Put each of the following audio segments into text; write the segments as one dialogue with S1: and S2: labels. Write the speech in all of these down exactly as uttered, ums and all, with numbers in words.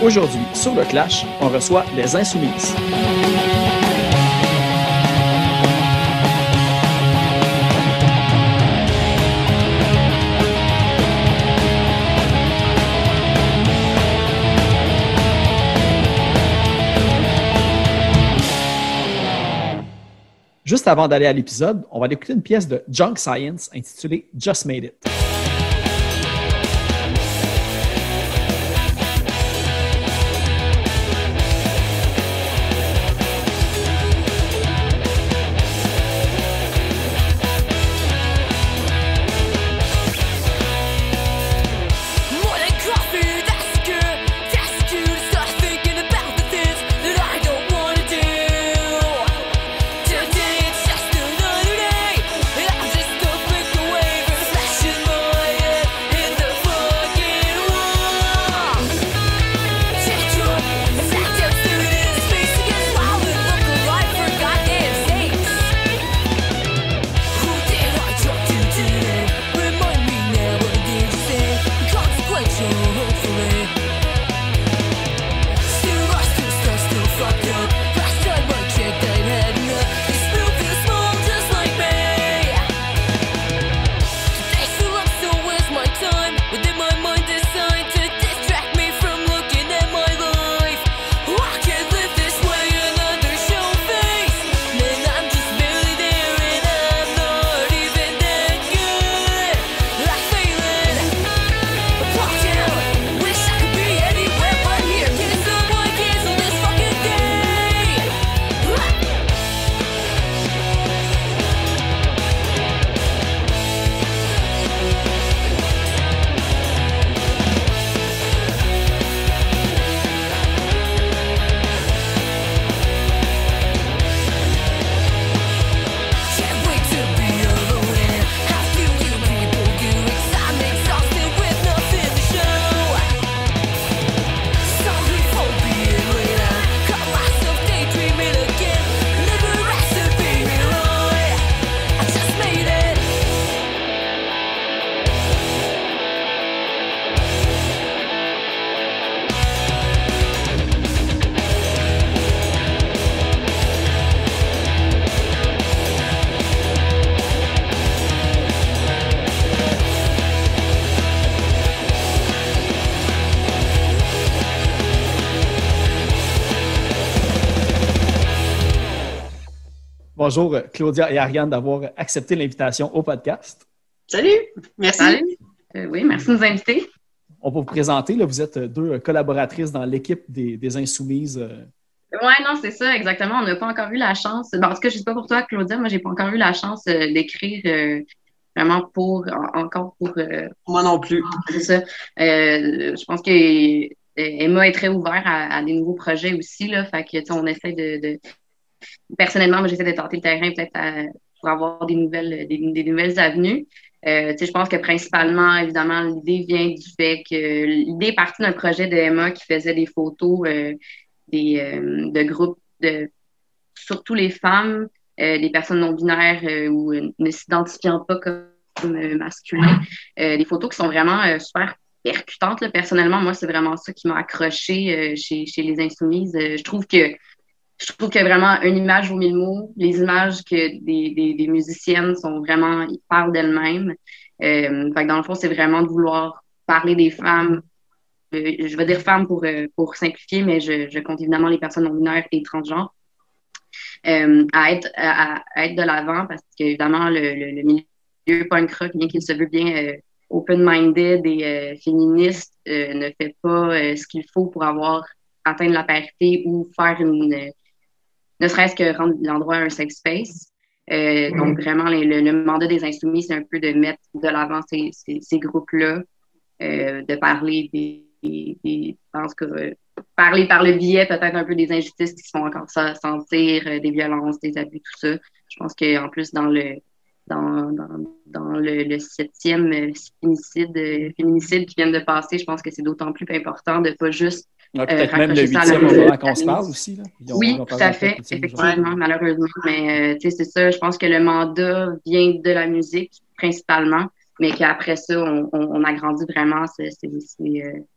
S1: Aujourd'hui, sur le Clash, on reçoit les Insoumises. Juste avant d'aller à l'épisode, on va aller écouter une pièce de Junk Science intitulée Just Made It. Bonjour Claudia et Ariane d'avoir accepté l'invitation au podcast.
S2: Salut, merci.
S3: Salut. Euh, oui, merci de nous inviter.
S1: On va vous présenter, là, vous êtes deux collaboratrices dans l'équipe des, des Insoumises.
S3: Oui, non, c'est ça, exactement. On n'a pas encore eu la chance, ben, en tout cas, je ne sais pas pour toi, Claudia, moi, j'ai pas encore eu la chance euh, d'écrire euh, vraiment pour, en, encore pour... Euh,
S2: Moi non plus.
S3: C'est ça. Euh, je pense que Emma est très ouverte à, à des nouveaux projets aussi, là, fait que, on essaie de... de Personnellement, moi, j'essaie de tenter le terrain peut-être à, pour avoir des nouvelles, des, des nouvelles avenues. Euh, je pense que principalement, évidemment, l'idée vient du fait que l'idée est partie d'un projet de Emma qui faisait des photos euh, des, euh, de groupes, de, surtout les femmes, euh, des personnes non-binaires euh, ou euh, ne s'identifiant pas comme euh, masculins. Euh, des photos qui sont vraiment euh, super percutantes. Là. Personnellement, moi, c'est vraiment ça qui m'a accroché euh, chez, chez les Insoumises. Euh, je trouve que Je trouve que vraiment une image vaut mille mots. Les images que des, des, des musiciennes sont vraiment, ils parlent d'elles-mêmes. Euh, fait que dans le fond, c'est vraiment de vouloir parler des femmes. Euh, je vais dire femmes pour, euh, pour simplifier, mais je, je compte évidemment les personnes non-binaires et transgenres. Euh, à être à, à être de l'avant parce qu'évidemment, le, le, le milieu punk rock, bien qu'il se veut bien euh, open-minded et euh, féministe, euh, ne fait pas euh, ce qu'il faut pour avoir atteindre la parité ou faire une ne serait-ce que rendre l'endroit un safe space. Euh, mmh. Donc, vraiment, les, le, le mandat des Insoumis, c'est un peu de mettre de l'avant ces, ces, ces groupes-là, euh, de parler des, des, des je pense que, euh, parler par le biais peut-être un peu des injustices qui se font encore ça, sentir, euh, des violences, des abus, tout ça. Je pense qu'en plus, dans le dans, dans, dans le, le septième euh, féminicide, euh, féminicide qui vient de passer, je pense que c'est d'autant plus important de ne pas juste
S1: Ouais, peut-être euh, même le huitième au moment qu'on se parle aussi. Là.
S3: Ont, oui, tout à fait, effectivement, malheureusement. Mais euh, c'est ça, je pense que le mandat vient de la musique, principalement, mais qu'après ça, on, on, on agrandit vraiment ces, ces, ces, euh,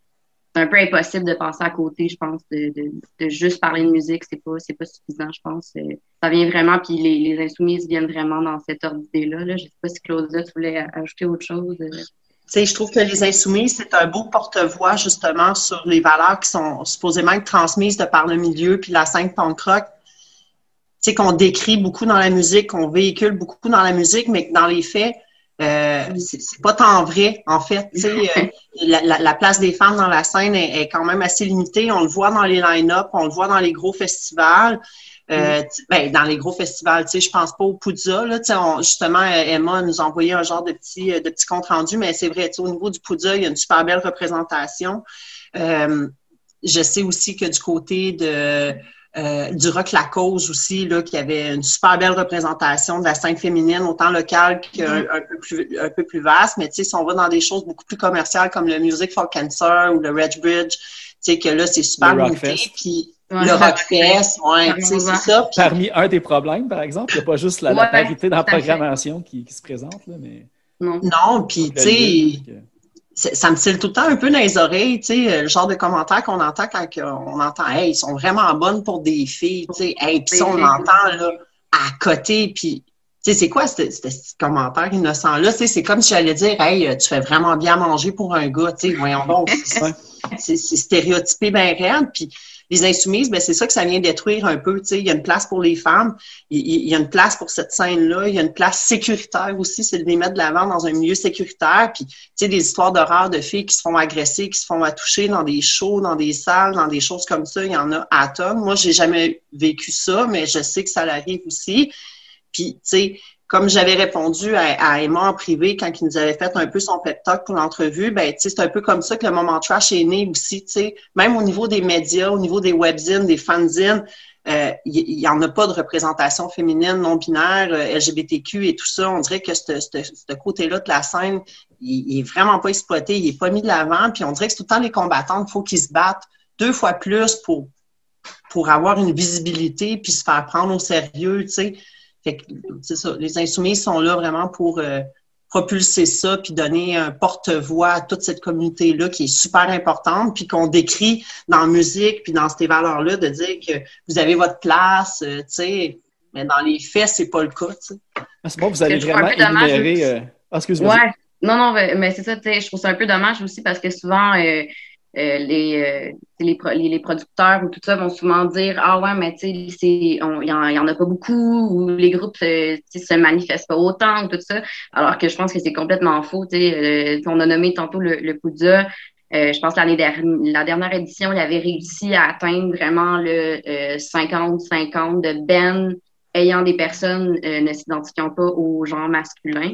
S3: c'est un peu impossible de passer à côté, je pense, de, de, de juste parler de musique. C'est pas, c'est pas suffisant, je pense. Euh, Ça vient vraiment, puis les, les Insoumises viennent vraiment dans cet ordre d'idée-là. Là. Je sais pas si Claudia, tu voulais ajouter autre chose.
S2: Tu sais, je trouve que les Insoumises, c'est un beau porte-voix, justement, sur les valeurs qui sont supposément être transmises de par le milieu, puis la scène punk rock. Tu sais, qu'on décrit beaucoup dans la musique, qu'on véhicule beaucoup dans la musique, mais que dans les faits, Euh, c'est, c'est pas tant vrai, en fait. Tu sais, euh, la, la, la place des femmes dans la scène est, est quand même assez limitée. On le voit dans les line-up, on le voit dans les gros festivals. Euh, ben, dans les gros festivals, tu sais, je pense pas au Poudza, là, tu sais, on, justement, Emma nous a envoyé un genre de petit, de petit compte-rendu, mais c'est vrai, tu sais, au niveau du Poudza, il y a une super belle représentation. Euh, je sais aussi que du côté de Euh, du Rock La Cause aussi, là, qui avait une super belle représentation de la scène féminine, autant locale qu'un un peu plus, un peu plus vaste. Mais tu sais, si on va dans des choses beaucoup plus commerciales comme le Music for Cancer ou le Reg Bridge, tu sais, que là, c'est super limité. Puis
S3: ouais,
S2: le Rockfest, ouais, tu sais, c'est ça. Puis,
S1: parmi un des problèmes, par exemple, il n'y a pas juste la, la parité dans la programmation qui, qui se présente, là, mais...
S2: Non, non puis tu sais... Ça me tire tout le temps un peu dans les oreilles, tu sais, le genre de commentaires qu'on entend quand on entend « Hey, ils sont vraiment bonnes pour des filles », tu sais, « Hey, puis ça, on l'entend, là, à côté, puis... » Tu sais, c'est quoi ce, ce, ce commentaire innocent-là? Tu sais, c'est comme si j'allais dire « Hey, tu fais vraiment bien manger pour un gars », tu sais, voyons donc, c'est, c'est, c'est stéréotypé bien réel, puis... Les Insoumises, ben c'est ça que ça vient détruire un peu. Tu sais, il y a une place pour les femmes, il, il y a une place pour cette scène-là, il y a une place sécuritaire aussi, c'est de les mettre de l'avant dans un milieu sécuritaire. Puis, tu sais, des histoires d'horreur de filles qui se font agresser, qui se font attoucher dans des shows, dans des salles, dans des choses comme ça, il y en a à tonnes. Moi, j'ai jamais vécu ça, mais je sais que ça l'arrive aussi. Puis, tu sais, comme j'avais répondu à, à Emma en privé quand il nous avait fait un peu son pep talk pour l'entrevue, ben tu sais, c'est un peu comme ça que le moment trash est né aussi, tu sais. Même au niveau des médias, au niveau des webzines, des fanzines, il euh, y, y en a pas de représentation féminine, non-binaire, euh, L G B T Q et tout ça. On dirait que ce, ce, ce côté-là de la scène, il, il est vraiment pas exploité, il est pas mis de l'avant. Puis on dirait que c'est tout le temps les combattantes, il faut qu'ils se battent deux fois plus pour, pour avoir une visibilité puis se faire prendre au sérieux, tu sais. Fait que, c'est ça, les Insoumises sont là vraiment pour euh, propulser ça puis donner un porte-voix à toute cette communauté-là qui est super importante puis qu'on décrit dans la musique puis dans ces valeurs-là de dire que vous avez votre place, euh, tu sais, mais dans les faits, c'est pas le cas, tu sais.
S1: Ah, c'est bon, vous avez vraiment énuméré... Euh... Ah, excuse-moi.
S3: Ouais, non, non, mais, mais c'est ça, tu sais, je trouve ça un peu dommage aussi parce que souvent... Euh, Euh, les, euh, les, les, les producteurs ou tout ça vont souvent dire « Ah ouais, mais tu sais, il y, en, y en a pas beaucoup » ou les groupes euh, se manifestent pas autant ou tout ça, alors que je pense que c'est complètement faux. Euh, on a nommé tantôt le, le Poudza. Euh, je pense que l'année dernière, la dernière édition, il avait réussi à atteindre vraiment le euh, cinquante cinquante de bands ayant des personnes euh, ne s'identifiant pas au genre masculin.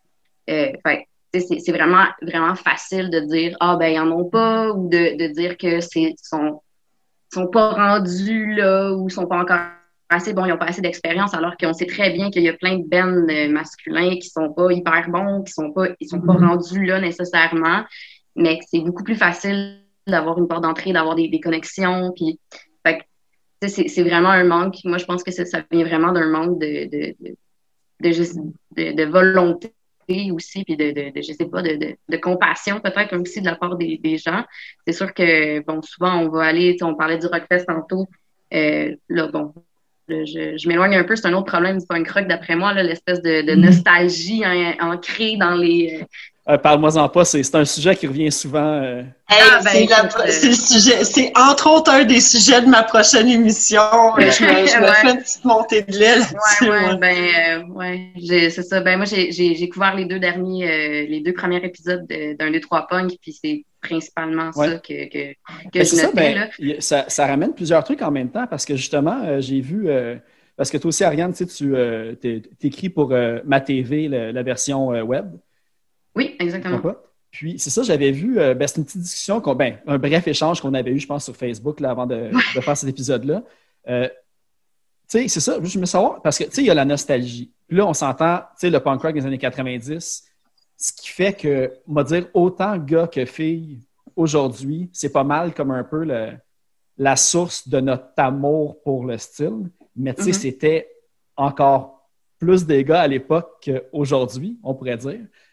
S3: Euh, fait, C'est, c'est vraiment, vraiment facile de dire « Ah, ben, ils en ont pas » ou de, de dire que c'est sont, sont pas rendus là ou sont pas encore assez bons, ils ont pas assez d'expérience, alors qu'on sait très bien qu'il y a plein de bands masculins qui sont pas hyper bons, qui sont pas, ils sont pas rendus là nécessairement, mais que c'est beaucoup plus facile d'avoir une porte d'entrée, d'avoir des, des connexions, puis fait que, c'est, c'est vraiment un manque. Moi, je pense que ça, ça vient vraiment d'un manque de, de, de, de, juste, de, de volonté aussi, puis de, de, de, je sais pas, de, de, de compassion peut-être aussi de la part des, des gens. C'est sûr que, bon, souvent, on va aller, on parlait du Rockfest tantôt, euh, là, bon, là, je, je m'éloigne un peu, c'est un autre problème du punk rock, d'après moi, là, l'espèce de, de nostalgie hein, ancrée dans les...
S1: Euh, Parle-moi-en pas, c'est, c'est un sujet qui revient souvent. Euh...
S2: Hey, ah, ben, c'est, la, c'est, le sujet, c'est entre autres un des sujets de ma prochaine émission. Je me, je me ouais. fais une petite montée de lait là-dessus.
S3: Ouais, ouais, ben, euh, ouais, j'ai, c'est ça. Ben, moi, j'ai, j'ai, j'ai couvert les deux derniers, euh, les deux premiers épisodes de, d'un, deux, trois punk, puis c'est principalement ouais. ça que, que, que
S1: ben,
S3: je notais,
S1: ça, ben,
S3: là.
S1: Ça, ça ramène plusieurs trucs en même temps, parce que justement, euh, j'ai vu, euh, parce que toi aussi, Ariane, tu sais, tu euh, t'écris pour euh, Ma T V, la, la version euh, web.
S3: Oui, exactement.
S1: Puis, c'est ça, j'avais vu, euh, ben, c'est une petite discussion, qu'on, ben, un bref échange qu'on avait eu, je pense, sur Facebook, là, avant de, de faire cet épisode-là. Euh, tu sais, c'est ça, je me savoir, parce que, tu sais, il y a la nostalgie. Puis là, on s'entend, tu sais, le punk rock des années quatre-vingt-dix, ce qui fait que, on va dire, autant gars que filles, aujourd'hui, c'est pas mal comme un peu le, la source de notre amour pour le style. Mais, tu sais, mm-hmm. c'était encore plus des gars à l'époque qu'aujourd'hui, on pourrait dire.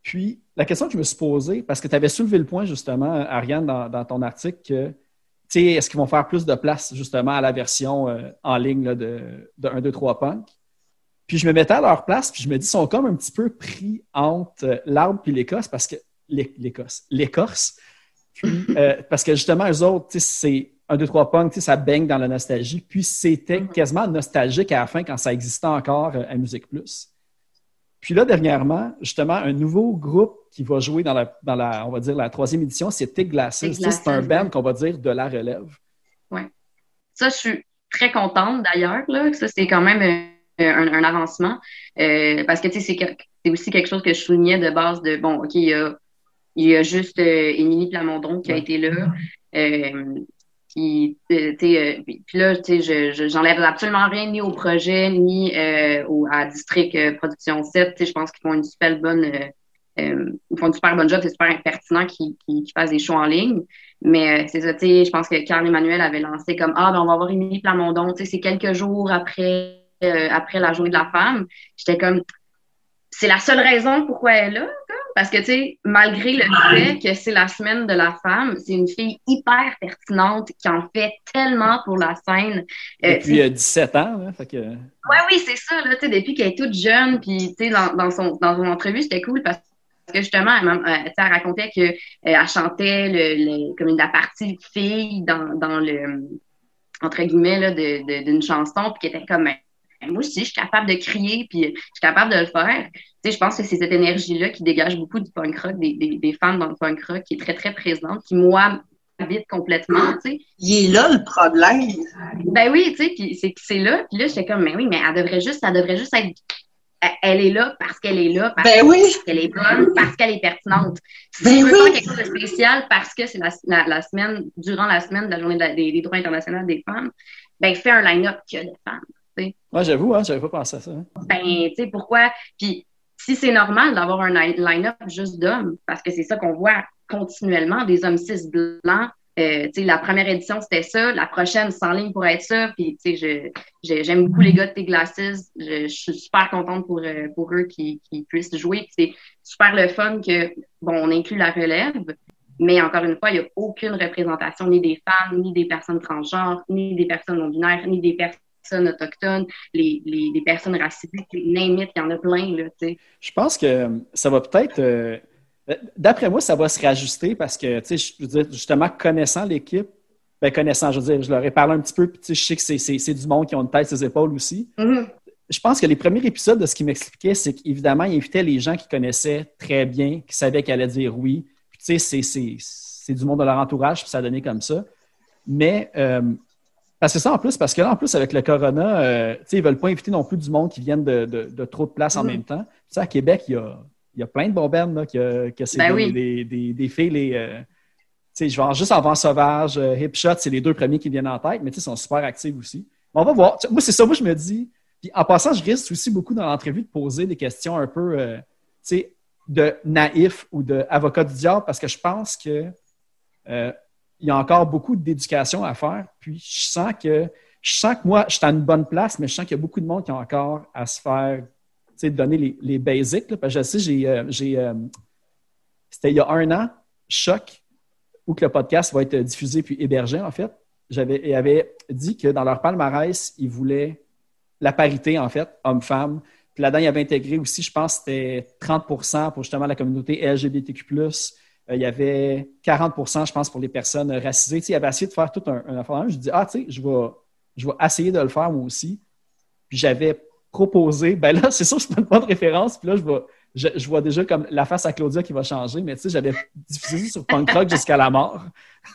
S1: Puis, la question que je me suis posée, parce que tu avais soulevé le point, justement, Ariane, dans, dans ton article, que, tu sais, est-ce qu'ils vont faire plus de place, justement, à la version euh, en ligne là, de, de un, deux, trois Punk? Puis, je me mettais à leur place, puis je me dis, ils sont comme un petit peu pris entre euh, l'arbre puis l'Écosse, parce que, l'Écosse, l'Écorce, puis, euh, parce que, justement, eux autres, tu sais, c'est un, deux, trois Punk, tu sais, ça baigne dans la nostalgie, puis c'était quasiment nostalgique à la fin quand ça existait encore euh, à Musique Plus. Puis là, dernièrement, justement, un nouveau groupe qui va jouer dans la, dans la on va dire, la troisième édition, c'est Thick Glasses. C'est un band qu'on va dire de la relève.
S3: Oui. Ça, je suis très contente d'ailleurs, là. Ça, c'est quand même un, un, un avancement. Euh, parce que, tu sais, c'est, c'est aussi quelque chose que je soulignais de base de, bon, OK, il y a, il y a juste euh, Émilie Plamondon qui a été là. Euh, Puis, euh, euh, puis là, tu sais, je, je, j'enlève absolument rien ni au projet, ni euh, au, à District euh, Production sept. Tu sais, je pense qu'ils font une super bonne, euh, euh, ils font une super bonne job. C'est super pertinent qu'ils, qu'ils, qu'ils fassent des shows en ligne. Mais euh, c'est ça, tu sais, je pense que Carl Emmanuel avait lancé comme ah, ben on va avoir Émilie Plamondon. Tu sais, c'est quelques jours après euh, après la Journée de la femme. J'étais comme, c'est la seule raison pourquoi elle est là. Parce que, tu sais, malgré le fait que c'est la semaine de la femme, c'est une fille hyper pertinente qui en fait tellement pour la scène.
S1: Euh, depuis euh, dix-sept ans, là. Fait que...
S3: Ouais, oui, c'est ça, là, tu sais, depuis qu'elle est toute jeune, puis, tu sais, dans, dans, son, dans son entrevue, c'était cool parce que, justement, elle, euh, elle racontait qu'elle euh, chantait le, le, comme la partie fille dans, dans le, entre guillemets, là, de, de, d'une chanson, puis qu'elle était comme... moi aussi, je suis capable de crier, puis je suis capable de le faire. Tu sais, je pense que c'est cette énergie-là qui dégage beaucoup du punk rock, des, des, des femmes dans le punk rock, qui est très, très présente, qui, moi, m'habite complètement, tu sais.
S2: Il est là, le problème.
S3: Ben oui, tu sais, puis c'est, c'est là, puis là, j'étais comme, mais oui, mais elle devrait juste, elle devrait juste être, elle est là parce qu'elle est là, parce
S2: ben oui.
S3: qu'elle est bonne, parce qu'elle est pertinente. Si
S2: ben
S3: tu veux
S2: oui.
S3: faire quelque chose de spécial parce que c'est la, la, la semaine, durant la semaine de la journée de la, des, des droits internationaux des femmes, ben fais un line-up qui a des femmes. T'sais.
S1: Ouais, j'avoue, hein, j'avais pas pensé à ça. Hein.
S3: Ben, tu sais, pourquoi? Puis, si c'est normal d'avoir un line-up juste d'hommes, parce que c'est ça qu'on voit continuellement, des hommes cis blancs. Euh, tu sais, la première édition, c'était ça. La prochaine, c'est en ligne pour être ça. Puis, tu sais, je, je, j'aime beaucoup les gars de Thick Glasses. Je, je suis super contente pour, pour eux qui, qui puissent jouer. Puis, c'est super le fun que, bon, on inclut la relève. Mais encore une fois, il n'y a aucune représentation ni des femmes, ni des personnes transgenres, ni des personnes non-binaires, ni des personnes personnes autochtones, les, les, les personnes racisées, name it, il y en a plein, là, tu sais.
S1: Je pense que ça va peut-être... Euh, d'après moi, ça va se réajuster parce que, tu sais, je veux dire, justement, connaissant l'équipe, ben connaissant, je veux dire, je leur ai parlé un petit peu, puis tu sais, je sais que c'est, c'est, c'est du monde qui ont une tête sur les épaules aussi.
S3: Mm-hmm.
S1: Je pense que les premiers épisodes de ce qu'ils m'expliquaient, c'est qu'évidemment, ils invitaient les gens qui connaissaient très bien, qui savaient qu'ils allaient dire oui. Puis, tu sais, c'est, c'est, c'est du monde de leur entourage, puis ça a donné comme ça. Mais... Euh, Parce que ça, en plus, parce que là, en plus, avec le corona, euh, ils ne veulent pas inviter non plus du monde qui viennent de, de, de trop de places en mmh. même temps. Tu sais, à Québec, il y a, il y a plein de bombernes, là, que, que c'est
S3: ben
S1: des,
S3: oui.
S1: des, des, des filles, les, euh, tu sais, je vais juste en Vent Sauvage, euh, Hip Shot, c'est les deux premiers qui viennent en tête, mais tu sais, ils sont super actifs aussi. Mais on va voir. Moi, c'est ça, moi, je me dis. Puis en passant, je risque aussi beaucoup dans l'entrevue de poser des questions un peu, euh, tu sais, de naïf ou d'avocat du diable, parce que je pense que euh, il y a encore beaucoup d'éducation à faire. Puis je sens que Je sens que moi, je suis à une bonne place, mais je sens qu'il y a beaucoup de monde qui ont encore à se faire, tu sais, donner les, les basics. Là, parce que je sais, j'ai, euh, j'ai euh, c'était il y a un an, Choc, où que le podcast va être diffusé puis hébergé, en fait. J'avais, ils avaient dit que dans leur palmarès, ils voulaient la parité, en fait, homme-femme. Puis là-dedans, ils avaient intégré aussi, je pense, c'était trente pour cent pour justement la communauté L G B T Q plus. Euh, il y avait quarante pour cent, je pense, pour les personnes racisées. Tu sais, ils avaient essayé de faire tout un, un affaire. Je dis, ah, tu sais, je vais... je vais essayer de le faire moi aussi. Puis j'avais proposé, ben là, c'est sûr que c'est pas une bonne référence, puis là, je, vais, je, je vois déjà comme la face à Claudia qui va changer, mais tu sais, j'avais diffusé sur Punk Rock jusqu'à la mort.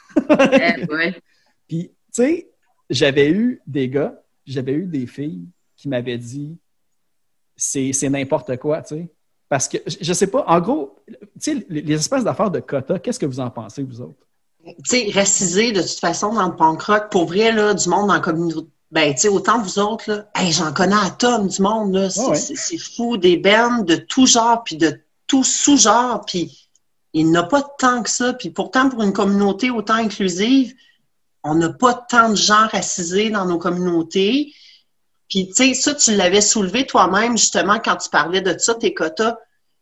S3: eh, ouais.
S1: Puis, tu sais, j'avais eu des gars, j'avais eu des filles qui m'avaient dit c'est, c'est n'importe quoi, tu sais. Parce que, je, je sais pas, en gros, tu sais, les, les espèces d'affaires de quotas, qu'est-ce que vous en pensez, vous autres?
S2: Tu sais, racisé, de toute façon, dans le punk rock, pour vrai, là, du monde dans la communauté, ben, tu sais, autant vous autres, là, hey, j'en connais à tonnes du monde, là, c'est, oh ouais. c'est, c'est fou, des bands de tout genre, puis de tout sous-genre, puis il n'y en a pas tant que ça, puis pourtant, pour une communauté autant inclusive, on n'a pas tant de gens racisés dans nos communautés, puis tu sais, ça, tu l'avais soulevé toi-même, justement, quand tu parlais de ça, tes quotas.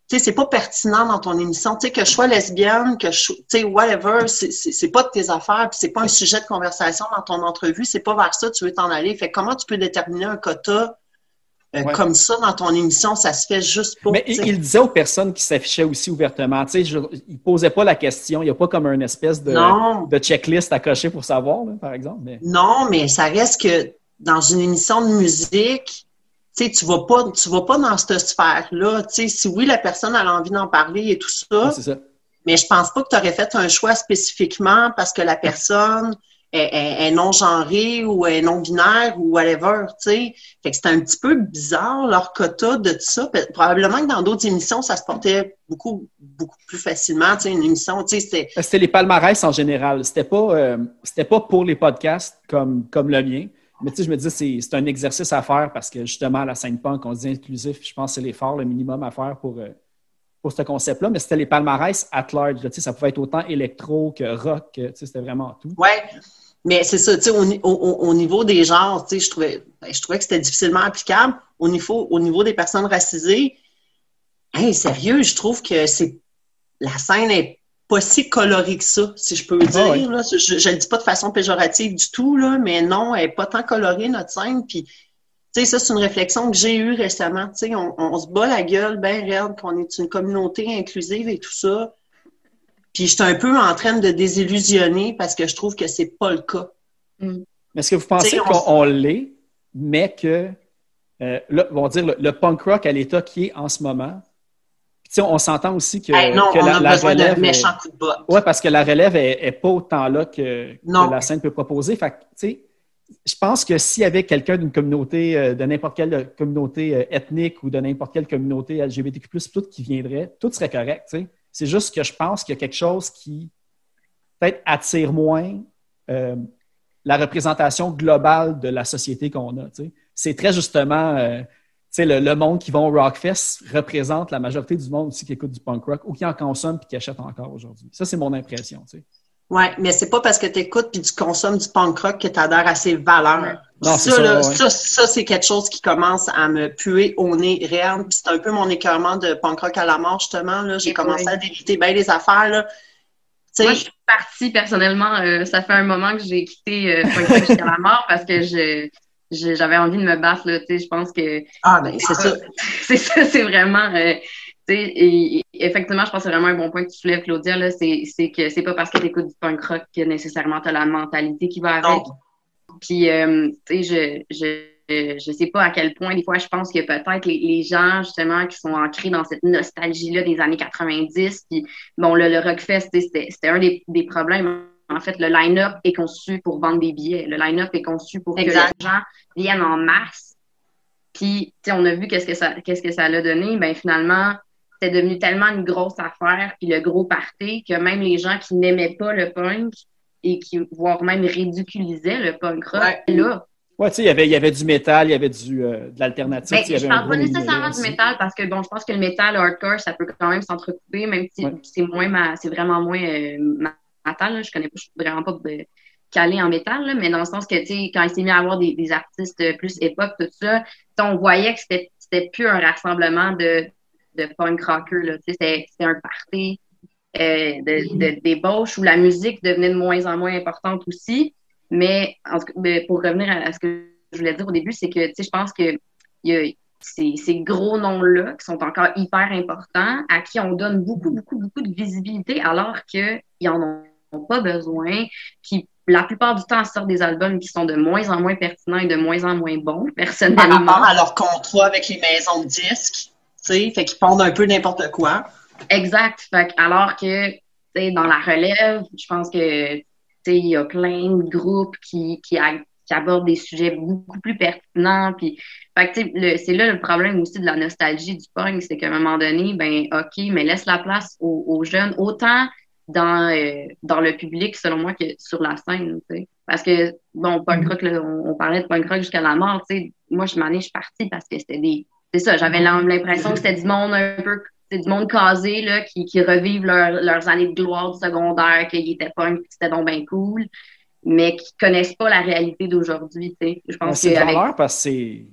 S2: tu sais, c'est pas pertinent dans ton émission. Tu sais, que je sois lesbienne, que je, tu sais, whatever, c'est, c'est, c'est pas de tes affaires, puis c'est pas un sujet de conversation dans ton entrevue, c'est pas vers ça que tu veux t'en aller. Fait que comment tu peux déterminer un quota euh, ouais. comme ça dans ton émission? Ça se fait juste pas.
S1: Mais il, il disait aux personnes qui s'affichaient aussi ouvertement, tu sais, je, il posait pas la question, il n'y a pas comme une espèce de, de checklist à cocher pour savoir, là, par exemple. Mais...
S2: Non, mais ça reste que dans une émission de musique, tu sais, tu vas pas, tu vas pas dans cette sphère-là. Tu sais, si oui, la personne a envie d'en parler et tout ça,
S1: ah, c'est ça.
S2: Mais je pense pas que tu aurais fait un choix spécifiquement parce que la personne est, est, est non-genrée ou est non-binaire ou whatever, tu sais. Fait que c'était un petit peu bizarre, leur quota de tout ça. Probablement que dans d'autres émissions, ça se portait beaucoup, beaucoup plus facilement, tu sais, une émission, tu sais, c'était...
S1: C'était les palmarès en général. C'était pas, euh, c'était pas pour les podcasts comme, comme le mien. Mais tu sais, je me dis, c'est, c'est un exercice à faire parce que justement, à la scène punk, on se dit inclusif, je pense que c'est l'effort, le minimum à faire pour, euh, pour ce concept-là. Mais c'était les palmarès at large. Là, tu sais, ça pouvait être autant électro que rock. Tu sais, c'était vraiment tout.
S2: Oui, mais c'est ça. Tu sais, au, au, au niveau des genres, tu sais, je trouvais, ben, je trouvais que c'était difficilement applicable. Au niveau, au niveau des personnes racisées, hey, sérieux, je trouve que c'est la scène est pas si colorée que ça, si je peux dire. Ah ouais. Là. Je ne le dis pas de façon péjorative du tout, là, mais non, elle n'est pas tant colorée, notre scène. Puis, tu sais, ça, c'est une réflexion que j'ai eue récemment. Tu sais, on, on se bat la gueule bien raide qu'on est une communauté inclusive et tout ça. Puis, je suis un peu en train de désillusionner parce que je trouve que c'est pas le cas.
S1: Mm. Est-ce que vous pensez on... qu'on l'est, mais que, euh, là, on va dire, le, le punk rock à l'état qui est en ce moment, T'sais, on s'entend aussi que,
S2: hey, non,
S1: que
S2: on
S1: la,
S2: a
S1: la
S2: besoin
S1: relève.
S2: d'un méchant coup de botte.
S1: Oui, parce que la relève n'est pas autant là que, que la scène peut proposer. Fait que, je pense que s'il y avait quelqu'un d'une communauté, de n'importe quelle communauté ethnique ou de n'importe quelle communauté L G B T Q plus, tout qui viendrait, tout serait correct. T'sais. C'est juste que je pense qu'il y a quelque chose qui peut-être attire moins euh, la représentation globale de la société qu'on a. T'sais. C'est très justement. Euh, Le, le monde qui va au Rockfest représente la majorité du monde aussi qui écoute du punk rock ou qui en consomme et qui achète encore aujourd'hui. Ça, c'est mon impression. Tu sais.
S2: Oui, mais c'est pas parce que tu écoutes et tu consommes du punk rock que tu adhères à ses valeurs.
S1: Non,
S2: ça,
S1: ça,
S2: là,
S1: ouais.
S2: ça, ça, c'est quelque chose qui commence à me puer au nez réel. Puis c'est un peu mon écœurement de punk rock à la mort, justement. Là. J'ai et commencé oui. à déliter bien les affaires. Là.
S3: Moi, je suis partie personnellement. Euh, ça fait un moment que j'ai quitté euh, punk rock jusqu'à la mort parce que je... j'avais envie de me battre, là, tu sais, je pense que...
S2: Ah, ben, c'est ça.
S3: C'est ça, c'est vraiment... Euh, tu sais, et, et effectivement, je pense que c'est vraiment un bon point que tu soulèves, Claudia, là, c'est, c'est que c'est pas parce que tu écoutes du punk rock que nécessairement tu as la mentalité qui va avec. Non. Puis, euh, tu sais, je, je, je sais pas à quel point, des fois, je pense que peut-être les, les gens, justement, qui sont ancrés dans cette nostalgie-là des années quatre-vingt-dix, puis, bon, le, le Rockfest, c'était, c'était un des, des problèmes. En fait, le line-up est conçu pour vendre des billets. Le line-up est conçu pour exact. Que les gens viennent en masse. Puis, tu sais, on a vu qu'est-ce que ça, qu'est-ce que ça l'a donné. Ben finalement, c'était devenu tellement une grosse affaire, puis le gros party, que même les gens qui n'aimaient pas le punk et qui, voire même ridiculisaient le punk rock, ouais. là.
S1: Oui, tu sais, il y avait du métal, il y avait du, euh, de l'alternative.
S3: Ben, je ne parle pas nécessairement du métal parce que, bon, je pense que le métal, le hardcore, ça peut quand même s'entrecouper, même si ouais. c'est moins ma, c'est vraiment moins euh, ma métal, là, je connais pas, je suis vraiment pas de calée en métal, là, mais dans le sens que, tu sais, quand il s'est mis à avoir des, des artistes plus hip-hop, tout ça, on voyait que c'était, c'était plus un rassemblement de, de punk rockers, là, tu sais, c'était, c'était un party euh, de, de débauche où la musique devenait de moins en moins importante aussi, mais, en tout cas, mais pour revenir à, à ce que je voulais dire au début, c'est que, tu sais, je pense que il y a Ces, ces gros noms-là qui sont encore hyper importants, à qui on donne beaucoup, beaucoup, beaucoup de visibilité alors qu'ils en ont pas besoin, qui la plupart du temps sortent des albums qui sont de moins en moins pertinents et de moins en moins bons, personnellement.
S2: Par rapport à leur contrat avec les maisons de disques, tu sais, fait qu'ils pondent un peu n'importe quoi.
S3: Exact. Fait alors que, tu sais, dans la relève, je pense que, tu sais, il y a plein de groupes qui, qui, qui abordent des sujets beaucoup plus pertinents, puis fait que, le, c'est là le problème aussi de la nostalgie du punk, c'est qu'à un moment donné, ben, OK, mais laisse la place aux, aux jeunes, autant dans, euh, dans le public, selon moi, que sur la scène, tu sais. Parce que, bon, punk rock, là, on, on parlait de punk rock jusqu'à la mort, tu sais. Moi, je m'en ai, je suis partie parce que c'était des... C'est ça, j'avais l'impression que c'était du monde un peu... C'est du monde casé, là, qui, qui revivent leur, leurs années de gloire du secondaire, qu'ils étaient punk, que c'était donc bien cool, mais qui connaissent pas la réalité d'aujourd'hui, tu sais. Je pense
S1: ouais, c'est
S3: que...
S1: valeur
S3: avec...
S1: parce que c'est...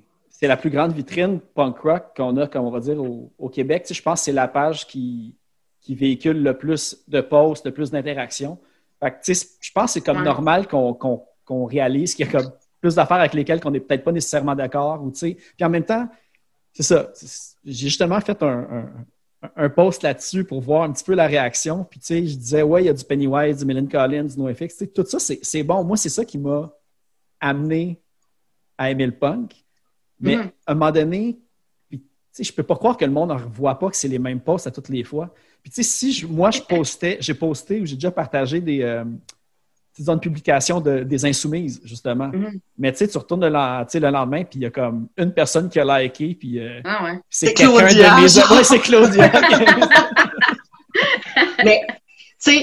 S1: c'est la plus grande vitrine punk rock qu'on a, comme on va dire, au, au Québec. Tu sais, je pense que c'est la page qui, qui véhicule le plus de posts, le plus d'interactions. Fait que, tu sais, je pense que c'est comme ouais. normal qu'on, qu'on, qu'on réalise qu'il y a comme plus d'affaires avec lesquelles on n'est peut-être pas nécessairement d'accord. Ou, tu sais. Puis en même temps, c'est ça. C'est, j'ai justement fait un, un, un post là-dessus pour voir un petit peu la réaction. Puis tu sais, je disais, ouais, il y a du Pennywise, du Millen Collins, du NoFX. Tu sais, tout ça, c'est, c'est bon. Moi, c'est ça qui m'a amené à aimer le punk. Mais mm-hmm. à un moment donné, puis, tu sais, je peux pas croire que le monde ne revoit pas que c'est les mêmes posts à toutes les fois. Puis tu sais, si je, moi, je postais, j'ai posté ou j'ai déjà partagé des, euh, disons, une publication de, des Insoumises, justement. Mm-hmm. Mais tu sais, tu retournes le, le lendemain, puis il y a comme une personne qui a liké, puis euh,
S3: ah ouais.
S1: c'est,
S2: c'est
S1: quelqu'un
S2: Claudia,
S1: de mes... Genre. Ouais, c'est Claudia.
S2: Mais, tu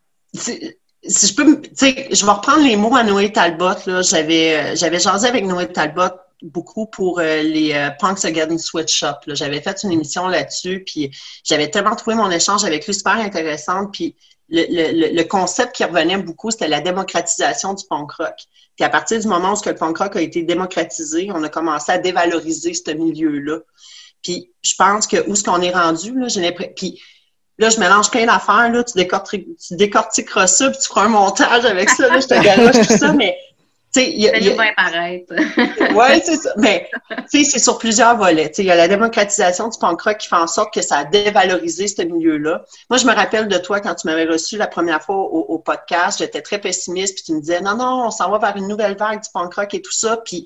S2: sais, si je peux, tu sais, je vais reprendre les mots à Noé Talbot, là. J'avais, j'avais jasé avec Noé Talbot beaucoup pour euh, les euh, Punks Against Sweatshop. Là. J'avais fait une émission là-dessus, puis j'avais tellement trouvé mon échange avec lui super intéressant, puis le, le, le concept qui revenait beaucoup, c'était la démocratisation du punk rock. Puis à partir du moment où le punk rock a été démocratisé, on a commencé à dévaloriser ce milieu-là. Puis je pense que où est-ce qu'on est rendu, là, j'ai l'impression... Puis là, je mélange plein d'affaires, là, tu, décorti... tu décortiqueras ça, puis tu feras un montage avec ça, là, je te garoche tout ça, mais tu sais, il y a...
S3: Il va apparaître.
S2: Oui, c'est ça. Mais, tu sais, c'est sur plusieurs volets. Tu sais, il y a la démocratisation du punk rock qui fait en sorte que ça a dévalorisé ce milieu-là. Moi, je me rappelle de toi quand tu m'avais reçu la première fois au, au podcast, j'étais très pessimiste, puis tu me disais, non, non, on s'en va vers une nouvelle vague du punk rock et tout ça, puis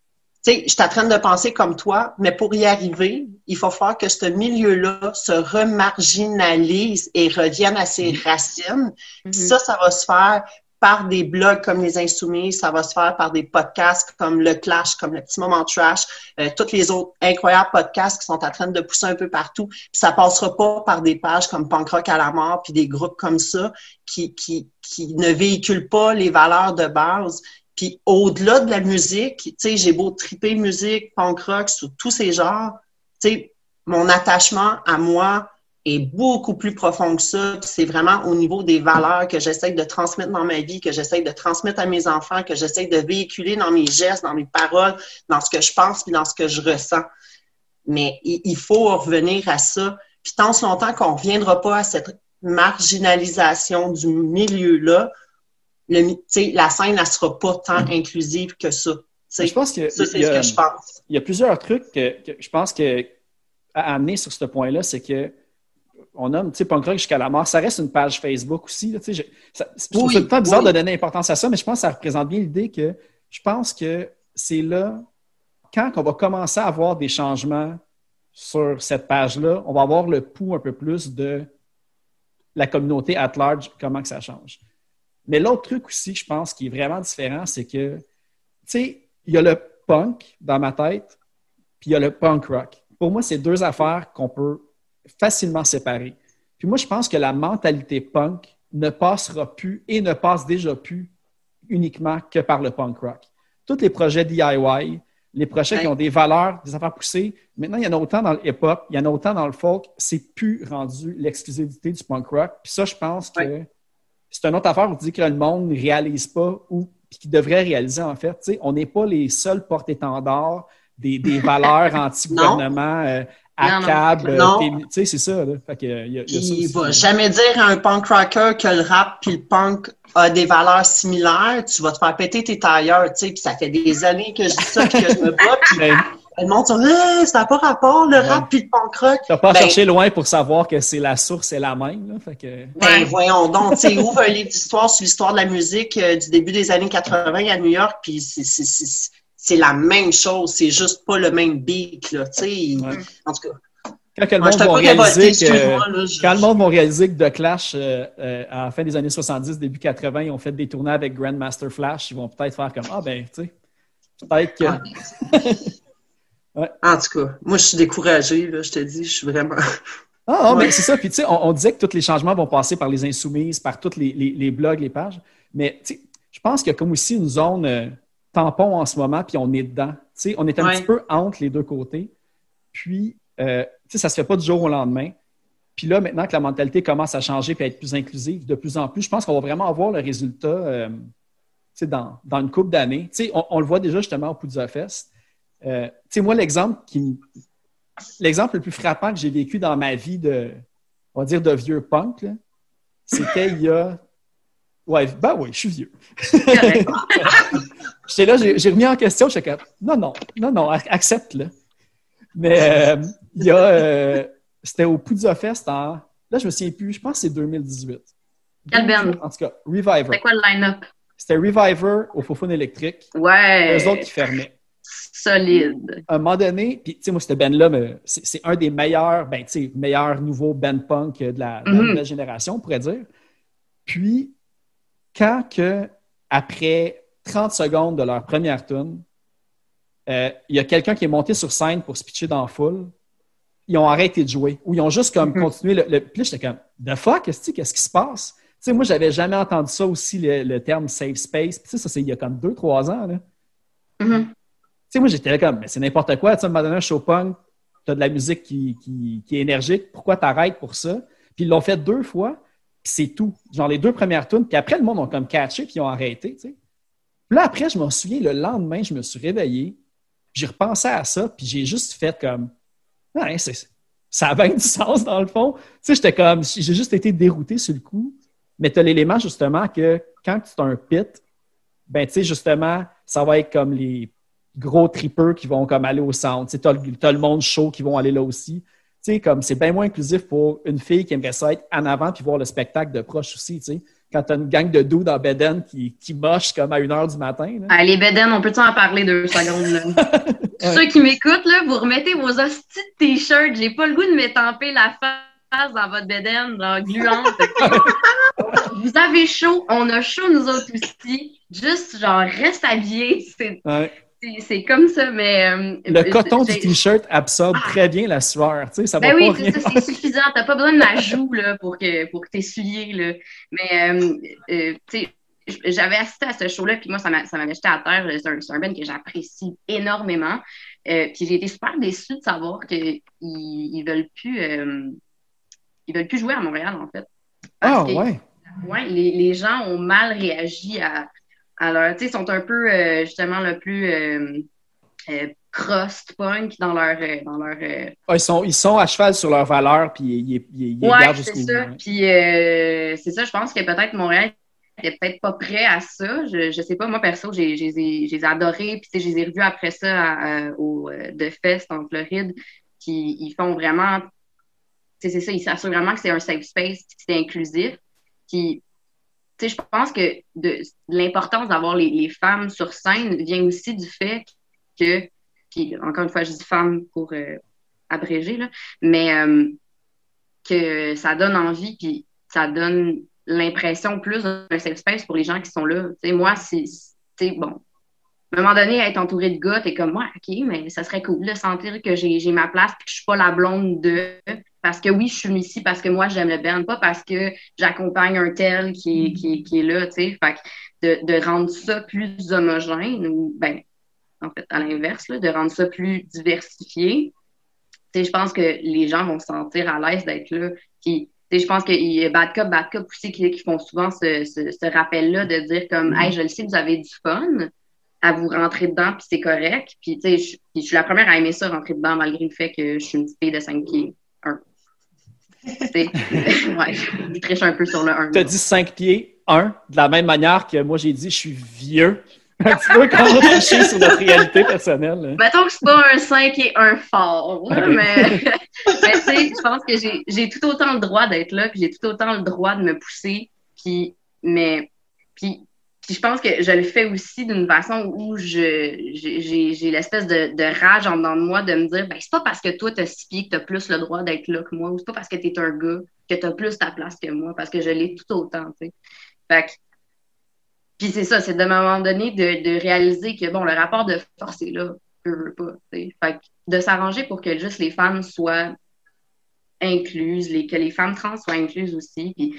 S2: tu sais, je suis en train de penser comme toi, mais pour y arriver, il faut faire que ce milieu-là se remarginalise et revienne à ses racines. Mm-hmm. Ça, ça va se faire par des blogs comme Les Insoumis, ça va se faire par des podcasts comme Le Clash, comme Le Petit Moment Trash, euh, tous les autres incroyables podcasts qui sont en train de pousser un peu partout. Puis ça passera pas par des pages comme Punk Rock à la mort, puis des groupes comme ça qui, qui, qui ne véhiculent pas les valeurs de base. Puis au-delà de la musique, tu sais, j'ai beau triper musique, punk rock, sous tous ces genres, tu sais, mon attachement à moi est beaucoup plus profond que ça. Puis c'est vraiment au niveau des valeurs que j'essaie de transmettre dans ma vie, que j'essaie de transmettre à mes enfants, que j'essaie de véhiculer dans mes gestes, dans mes paroles, dans ce que je pense puis dans ce que je ressens. Mais il, il faut revenir à ça. Puis tant si longtemps qu'on ne reviendra pas à cette marginalisation du milieu-là, le, la scène ne sera pas tant inclusive que ça.
S1: Je pense que
S2: ça, c'est
S1: y a,
S2: ce que je pense.
S1: Il y a plusieurs trucs que, que je pense que à amener sur ce point-là, c'est que on a, tu sais, Punk Rock jusqu'à la mort. Ça reste une page Facebook aussi. Là, je, ça, je trouve oui, ça tout le temps bizarre oui. de donner importance à ça, mais je pense que ça représente bien l'idée que je pense que c'est là, quand on va commencer à avoir des changements sur cette page-là, on va avoir le pouls un peu plus de la communauté at large, comment que ça change. Mais l'autre truc aussi, je pense, qui est vraiment différent, c'est que, tu sais, il y a le punk dans ma tête, puis il y a le punk rock. Pour moi, c'est deux affaires qu'on peut facilement séparer. Puis moi, je pense que la mentalité punk ne passera plus et ne passe déjà plus uniquement que par le punk rock. Tous les projets D I Y, les projets ouais. qui ont des valeurs, des affaires poussées, maintenant, il y en a autant dans le hip-hop, il y en a autant dans le folk, c'est plus rendu l'exclusivité du punk rock. Puis ça, je pense que ouais. c'est une autre affaire où tu dis que le monde ne réalise pas ou qui devrait réaliser, en fait. Tu sais, on n'est pas les seuls porte-étendards des, des valeurs anti-gouvernement, euh, à câble. Tu sais, c'est ça. Là. Fait que, y a, y a ça
S2: il va jamais dire à un punk rocker que le rap puis le punk a des valeurs similaires. Tu vas te faire péter tes tailleurs. Tu sais, puis ça fait des années que je dis ça puis que je me bats. Puis le monde dit hey, « ça n'a pas rapport, le ouais. rap puis le punk rock. »
S1: Tu n'as pas ben, cherché loin pour savoir que c'est la source est la même. Là. Fait que...
S2: Ben, voyons donc. Tu sais, ouvre un livre d'histoire sur l'histoire de la musique euh, du début des années quatre-vingts à New York, puis c'est, c'est, c'est, c'est la même chose. C'est juste pas le même beat. Là, tu sais. Ouais. En tout cas.
S1: Quand le monde va réaliser que, là, je... quand le monde va réaliser que The Clash, euh, euh, à la fin des années soixante-dix, début quatre-vingts, ils ont fait des tournées avec Grandmaster Flash, ils vont peut-être faire comme ah ben, tu sais, peut-être que.
S2: Ah, ouais. En tout cas, moi je suis découragée, là, je te dis, je suis vraiment.
S1: Ah, ah ouais. Mais c'est ça. Puis tu sais, on, on disait que tous les changements vont passer par les Insoumises, par tous les, les, les blogs, les pages. Mais tu sais, je pense qu'il y a comme aussi une zone euh, tampon en ce moment, puis on est dedans. Tu sais, on est un ouais. petit peu entre les deux côtés. Puis Euh, ça ne se fait pas du jour au lendemain. Puis là, maintenant que la mentalité commence à changer et à être plus inclusive de plus en plus, je pense qu'on va vraiment avoir le résultat euh, dans, dans une couple d'années. On, on le voit déjà justement au Poudza Fest. Euh, tu sais, moi, l'exemple qui l'exemple le plus frappant que j'ai vécu dans ma vie de, on va dire, de vieux punk, là, c'était il y a... Ouais, ben oui, je suis vieux. J'étais là, j'ai, j'ai remis en question, j'étais comme, non, non, non, non, accepte-le. Mais euh, il y a... Euh, c'était au Poudza Fest en... Là, je me souviens plus, je pense que c'est deux mille dix-huit.
S3: Quel band?
S1: En tout cas, Reviver.
S3: C'était quoi le line-up?
S1: C'était Reviver au Fofone électrique.
S3: Ouais.
S1: Eux autres qui fermaient.
S3: Solide.
S1: À un moment donné, puis tu sais, moi, cette band-là, c'est, c'est un des meilleurs, ben, tu sais, meilleurs nouveaux band punk de la, de la
S3: Mm-hmm.
S1: nouvelle génération, on pourrait dire. Puis, quand que, après trente secondes de leur première tune, euh, il y a quelqu'un qui est monté sur scène pour se pitcher dans la foule, ils ont arrêté de jouer. Ou ils ont juste comme
S3: Mm-hmm.
S1: continué. Le, le, puis là, j'étais comme, the fuck, qu'est-ce, qu'est-ce qui se passe? Tu sais, moi, j'avais jamais entendu ça aussi, le, le terme safe space. Puis, tu sais, ça, c'est il y a comme deux, trois ans, là.
S3: Mm-hmm.
S1: Tu sais, moi, j'étais là comme, mais c'est n'importe quoi. Tu sais, à un moment donné, un show punk, tu as de la musique qui, qui, qui est énergique. Pourquoi t'arrêtes pour ça? Puis ils l'ont fait deux fois, puis c'est tout. Genre les deux premières tunes. Puis après, le monde ont comme catché, puis ils ont arrêté, tu sais. Puis là, après, je m'en souviens, le lendemain, je me suis réveillé, puis j'ai repensé à ça, puis j'ai juste fait comme, ouais, c'est, ça a bien du sens, dans le fond. Tu sais, j'étais comme, j'ai juste été dérouté sur le coup. Mais tu as l'élément, justement, que quand tu as un pit, ben, tu sais, justement, ça va être comme les gros tripeux qui vont comme aller au centre. Tu as le monde chaud qui vont aller là aussi. Tu sais, comme c'est bien moins inclusif pour une fille qui aimerait ça être en avant puis voir le spectacle de proche aussi, tu sais. Quand tu as une gang de dudes en bedaine qui, qui moche comme à une heure du matin. Là.
S3: Ah, les bedaines, on peut-tu en parler deux secondes? Là?
S1: Ouais.
S3: Ceux qui m'écoutent, là, vous remettez vos hosties de t-shirts. J'ai pas le goût de m'étamper la face dans votre bedaine, genre gluante. Vous avez chaud, on a chaud nous autres aussi. Juste, genre, reste habillé. C'est,
S1: Ouais.
S3: c'est, c'est comme ça, mais... Euh,
S1: Le coton
S3: j'ai...
S1: du t-shirt absorbe
S3: Ah.
S1: très bien la sueur. Tu sais, ça
S3: Ben
S1: va
S3: oui,
S1: pas
S3: c'est
S1: rien.
S3: ça, c'est suffisant. T'as pas besoin de ma joue là, pour que, pour que t'essuyer. Là. Mais, euh, euh, tu sais, j'avais assisté à ce show-là, puis moi, ça, m'a, ça m'avait jeté à terre. C'est un, c'est un band que j'apprécie énormément. Euh, puis j'ai été super déçue de savoir qu'ils ils veulent plus euh, ils veulent plus jouer à Montréal, en fait.
S1: Ah,
S3: que,
S1: ouais.
S3: Ouais, les, les gens ont mal réagi à, à leur... Tu sais, ils sont un peu, euh, justement, le plus euh, euh, crust-punk dans leur... Euh, dans leur euh...
S1: Ah, ils, sont, ils sont à cheval sur leurs valeurs, puis ils, ils, ils, ils
S3: ouais,
S1: gardent
S3: c'est
S1: jusqu'au
S3: ça.
S1: bout. Ouais.
S3: Puis euh, c'est ça, je pense que peut-être Montréal était peut-être pas prêt à ça. Je, je sais pas, moi, perso, j'ai, j'ai, j'ai, j'ai adoré. Puis, tu sais, je les ai revus après ça à, à, au euh, The Fest en Floride. Puis, ils font vraiment... Tu sais, c'est ça, ils s'assurent vraiment que c'est un safe space, que c'est inclusif. Puis, tu sais, je pense que de, de l'importance d'avoir les, les femmes sur scène vient aussi du fait que... Puis, encore une fois, je dis femmes pour euh, abréger, là. Mais euh, que ça donne envie, puis ça donne... l'impression plus d'un safe space pour les gens qui sont là. Tu sais, moi, c'est, c'est bon. À un moment donné, être entouré de gars, t'es comme, ouais, OK, mais ça serait cool de sentir que j'ai, j'ai ma place et que je suis pas la blonde de... Parce que oui, je suis ici parce que moi, j'aime le band, pas parce que j'accompagne un tel qui est, qui est, qui est là, tu sais. Fait que de, de rendre ça plus homogène, ou, ben, en fait, à l'inverse, là, de rendre ça plus diversifié, tu sais, je pense que les gens vont se sentir à l'aise d'être là. Puis, je pense qu'il y a Bad Cop, Bad Cop aussi qui, qui font souvent ce, ce, ce rappel-là de dire comme hey, je le sais, vous avez du fun à vous rentrer dedans, puis c'est correct. Puis, tu sais, je, je suis la première à aimer ça, rentrer dedans, malgré le fait que je suis une petite fille de cinq pieds un. Tu sais, ouais, je triche un peu sur le un.
S1: Tu as dit cinq pieds un, de la même manière que moi, j'ai dit je suis vieux. Un petit peu quand on tricher sur notre réalité personnelle. Hein.
S3: Mettons que c'est pas un cinq et un fort, là, mais, mais tu sais, je pense que j'ai, j'ai tout autant le droit d'être là, puis j'ai tout autant le droit de me pousser, puis, mais, puis, puis je pense que je le fais aussi d'une façon où je, j'ai, j'ai, j'ai l'espèce de, de rage en dedans de moi de me dire, ben, c'est pas parce que toi, t'as six pieds que t'as plus le droit d'être là que moi, ou c'est pas parce que t'es un gars que t'as plus ta place que moi, parce que je l'ai tout autant, tu sais. Fait que, puis c'est ça, c'est de un moment donné de, de réaliser que, bon, le rapport de force est là, je veux pas, tu sais. Fait que de s'arranger pour que juste les femmes soient incluses, les, que les femmes trans soient incluses aussi. Puis,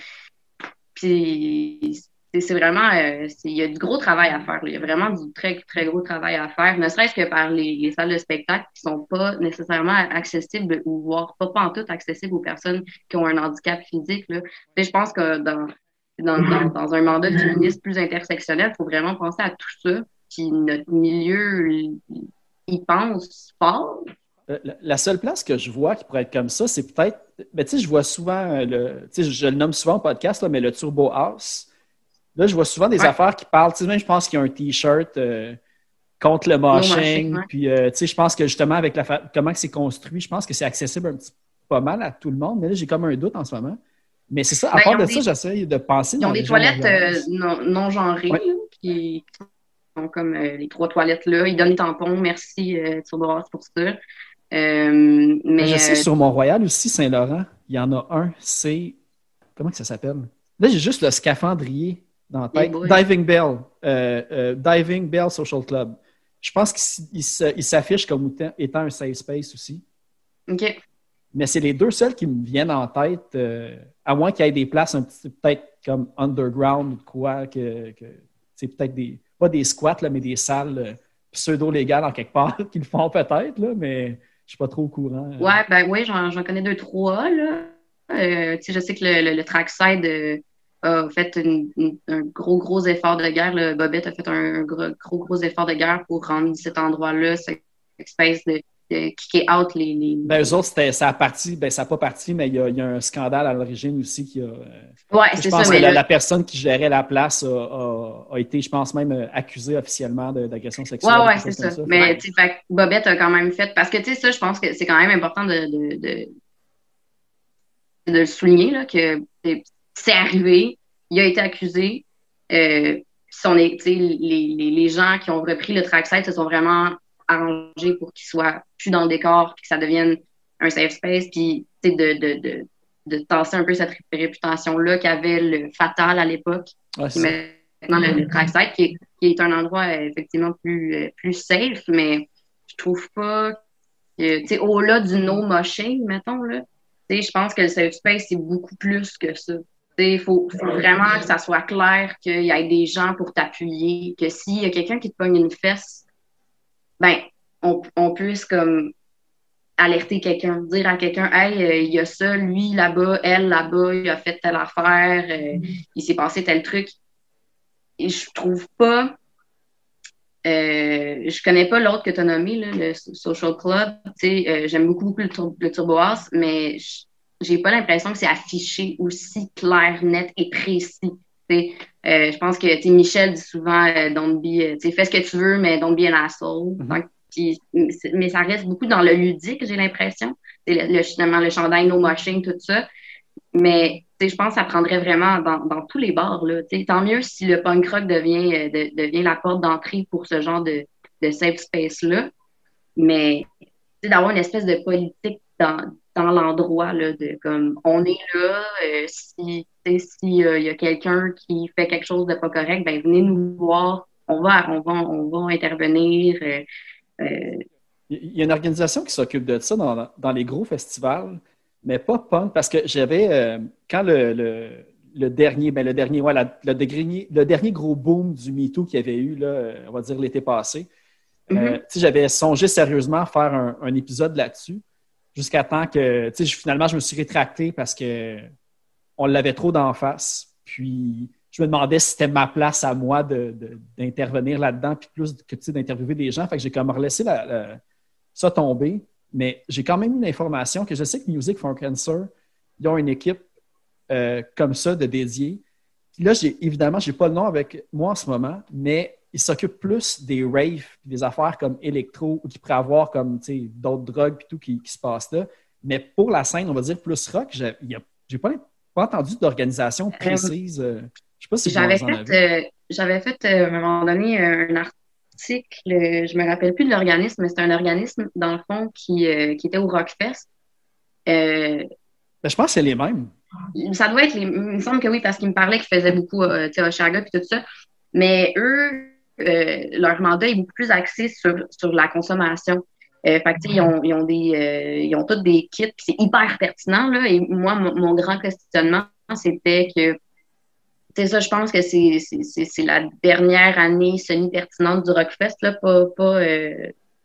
S3: puis c'est, c'est vraiment, euh, c'est, il y a du gros travail à faire, là. Il y a vraiment du très, très gros travail à faire, ne serait-ce que par les, les salles de spectacle qui sont pas nécessairement accessibles ou voire pas, pas en tout accessibles aux personnes qui ont un handicap physique, là. Tu sais, je pense que dans Dans, dans, dans un mandat féministe plus intersectionnel, il faut vraiment penser à tout ça. Puis notre milieu ils pensent fort.
S1: La seule place que je vois qui pourrait être comme ça, c'est peut-être. Ben, tu sais, je vois souvent, le, tu sais, je le nomme souvent au podcast, là, mais le Turbo House. Là, je vois souvent des ouais. affaires qui parlent. Tu sais, même, je pense qu'il y a un T-shirt euh, contre le moshing. Ouais. Puis, euh, tu sais, je pense que justement, avec la fa... comment c'est construit, je pense que c'est accessible un petit pas mal à tout le monde. Mais là, j'ai comme un doute en ce moment. Mais c'est ça, à ben, part de des... ça, j'essaie de penser.
S3: Ils ont des toilettes euh, non, non genrées ouais. là, qui sont comme euh, les trois toilettes là. Ils donnent les tampons. Merci, euh, Turbo House, pour ça. Euh, mais
S1: je sais,
S3: euh,
S1: sur Mont-Royal aussi, Saint-Laurent, il y en a un, c'est... Comment que ça s'appelle? Là, j'ai juste le scaphandrier dans la tête. Hey Diving Bell. Euh, euh, Diving Bell Social Club. Je pense qu'il s'affiche comme étant un safe space aussi.
S3: OK.
S1: Mais c'est les deux seuls qui me viennent en tête, euh, à moins qu'il y ait des places un petit peut-être comme underground ou de quoi, que, que c'est peut-être des... Pas des squats, là, mais des salles euh, pseudo-légales en quelque part qu'ils le font peut-être, là, mais... Je ne suis pas trop au courant.
S3: Ouais, ben oui, j'en, j'en connais deux, trois. Là. Euh, je sais que le, le, le Trackside euh, a fait une, une, un gros, gros effort de guerre. Le Bobette a fait un gros, gros, gros effort de guerre pour rendre cet endroit-là, cette espèce de, de kicker out les. les...
S1: Ben, eux autres, c'était, ça a parti, ben, ça n'a pas parti, mais il y, a, il y a un scandale à l'origine aussi qui a.
S3: Ouais, c'est
S1: je pense
S3: ça.
S1: que
S3: Mais
S1: la,
S3: là...
S1: la personne qui gérait la place a, a, a été, je pense, même accusée officiellement de, d'agression sexuelle.
S3: Ouais, ouais, c'est ça. ça. Mais, tu sais, Bobette a quand même fait. Parce que, tu sais, ça, je pense que c'est quand même important de, de, de, de le souligner, là, que c'est arrivé, il a été accusé. Euh, son, les, les, les gens qui ont repris le trackside se sont vraiment arrangés pour qu'il soit plus dans le décor, puis que ça devienne un safe space, puis, tu sais, de. de, de de tasser un peu cette réputation-là qu'avait le Fatal à l'époque,
S1: ouais,
S3: qui est maintenant le, le Trackside, qui est, qui est un endroit euh, effectivement plus, euh, plus safe, mais je trouve pas que, tu sais, au-delà du no-moshing, mettons, là, tu sais, je pense que le safe space, c'est beaucoup plus que ça. Il faut, faut vraiment que ça soit clair qu'il y ait des gens pour t'appuyer, que s'il y a quelqu'un qui te pogne une fesse, ben, on, on puisse comme alerter quelqu'un, dire à quelqu'un, hey, euh, il y a ça, lui là-bas, elle là-bas, il a fait telle affaire, euh, mm-hmm. il s'est passé tel truc. Et je trouve pas, euh, je connais pas l'autre que tu as nommé, là, le Social Club. Tu sais, euh, j'aime beaucoup, beaucoup le, tur- le Turbo House, mais j'ai pas l'impression que c'est affiché aussi clair, net et précis. Euh, je pense que tu sais, Michel dit souvent, euh, don't be, tu sais, fais ce que tu veux, mais don't be an asshole. Mm-hmm. Donc, Puis, mais ça reste beaucoup dans le ludique, j'ai l'impression. C'est le, le, justement le chandail, no moshing, tout ça. Mais je pense que ça prendrait vraiment dans, dans tous les bars. Là, tant mieux si le punk rock devient, de, devient la porte d'entrée pour ce genre de, de safe space-là. Mais d'avoir une espèce de politique dans, dans l'endroit, là, de comme on est là, euh, si s'il euh, y a quelqu'un qui fait quelque chose de pas correct, ben venez nous voir, on va, on va, on va intervenir. Euh,
S1: Euh... Il y a une organisation qui s'occupe de ça dans, dans les gros festivals, mais pas punk, parce que j'avais, euh, quand le, le, le dernier, ben le dernier, ouais, la, le, dernier, le dernier gros boom du MeToo qu'il y avait eu, là, on va dire l'été passé, mm-hmm. euh, j'avais songé sérieusement à faire un, un épisode là-dessus, jusqu'à temps que, finalement, je me suis rétracté parce qu'on l'avait trop d'en face, puis je me demandais si c'était ma place à moi de, de, d'intervenir là-dedans, puis plus que d'interviewer des gens. Fait que j'ai comme relaissé la, la, ça tomber. Mais j'ai quand même une information que je sais que Music for Cancer, ils ont une équipe euh, comme ça de dédiés. Puis là, j'ai, évidemment, je n'ai pas le nom avec moi en ce moment, mais ils s'occupent plus des raves, des affaires comme électro, ou qui pourraient avoir comme d'autres drogues et tout qui, qui se passent là. Mais pour la scène, on va dire plus rock, j'ai, j'ai pas, pas entendu d'organisation précise. Euh, Je sais pas si
S3: j'avais fait, euh, j'avais fait euh, à un moment donné un article, euh, je me rappelle plus de l'organisme, mais c'est un organisme, dans le fond, qui, euh, qui était au Rockfest. Euh,
S1: ben, je pense que c'est les mêmes.
S3: Ça doit être les. Il me semble que oui, parce qu'ils me parlaient qu'ils faisaient beaucoup euh, à Oshaga et tout ça. Mais eux, euh, leur mandat est beaucoup plus axé sur, sur la consommation. Euh, fait que, ils ont, ils ont des. Euh, ils ont tous des kits, puis c'est hyper pertinent, là. Et moi, mon, mon grand questionnement, c'était que c'est ça, je pense que c'est, c'est, c'est, c'est la dernière année semi-pertinente du Rockfest, là, pas, pas, euh,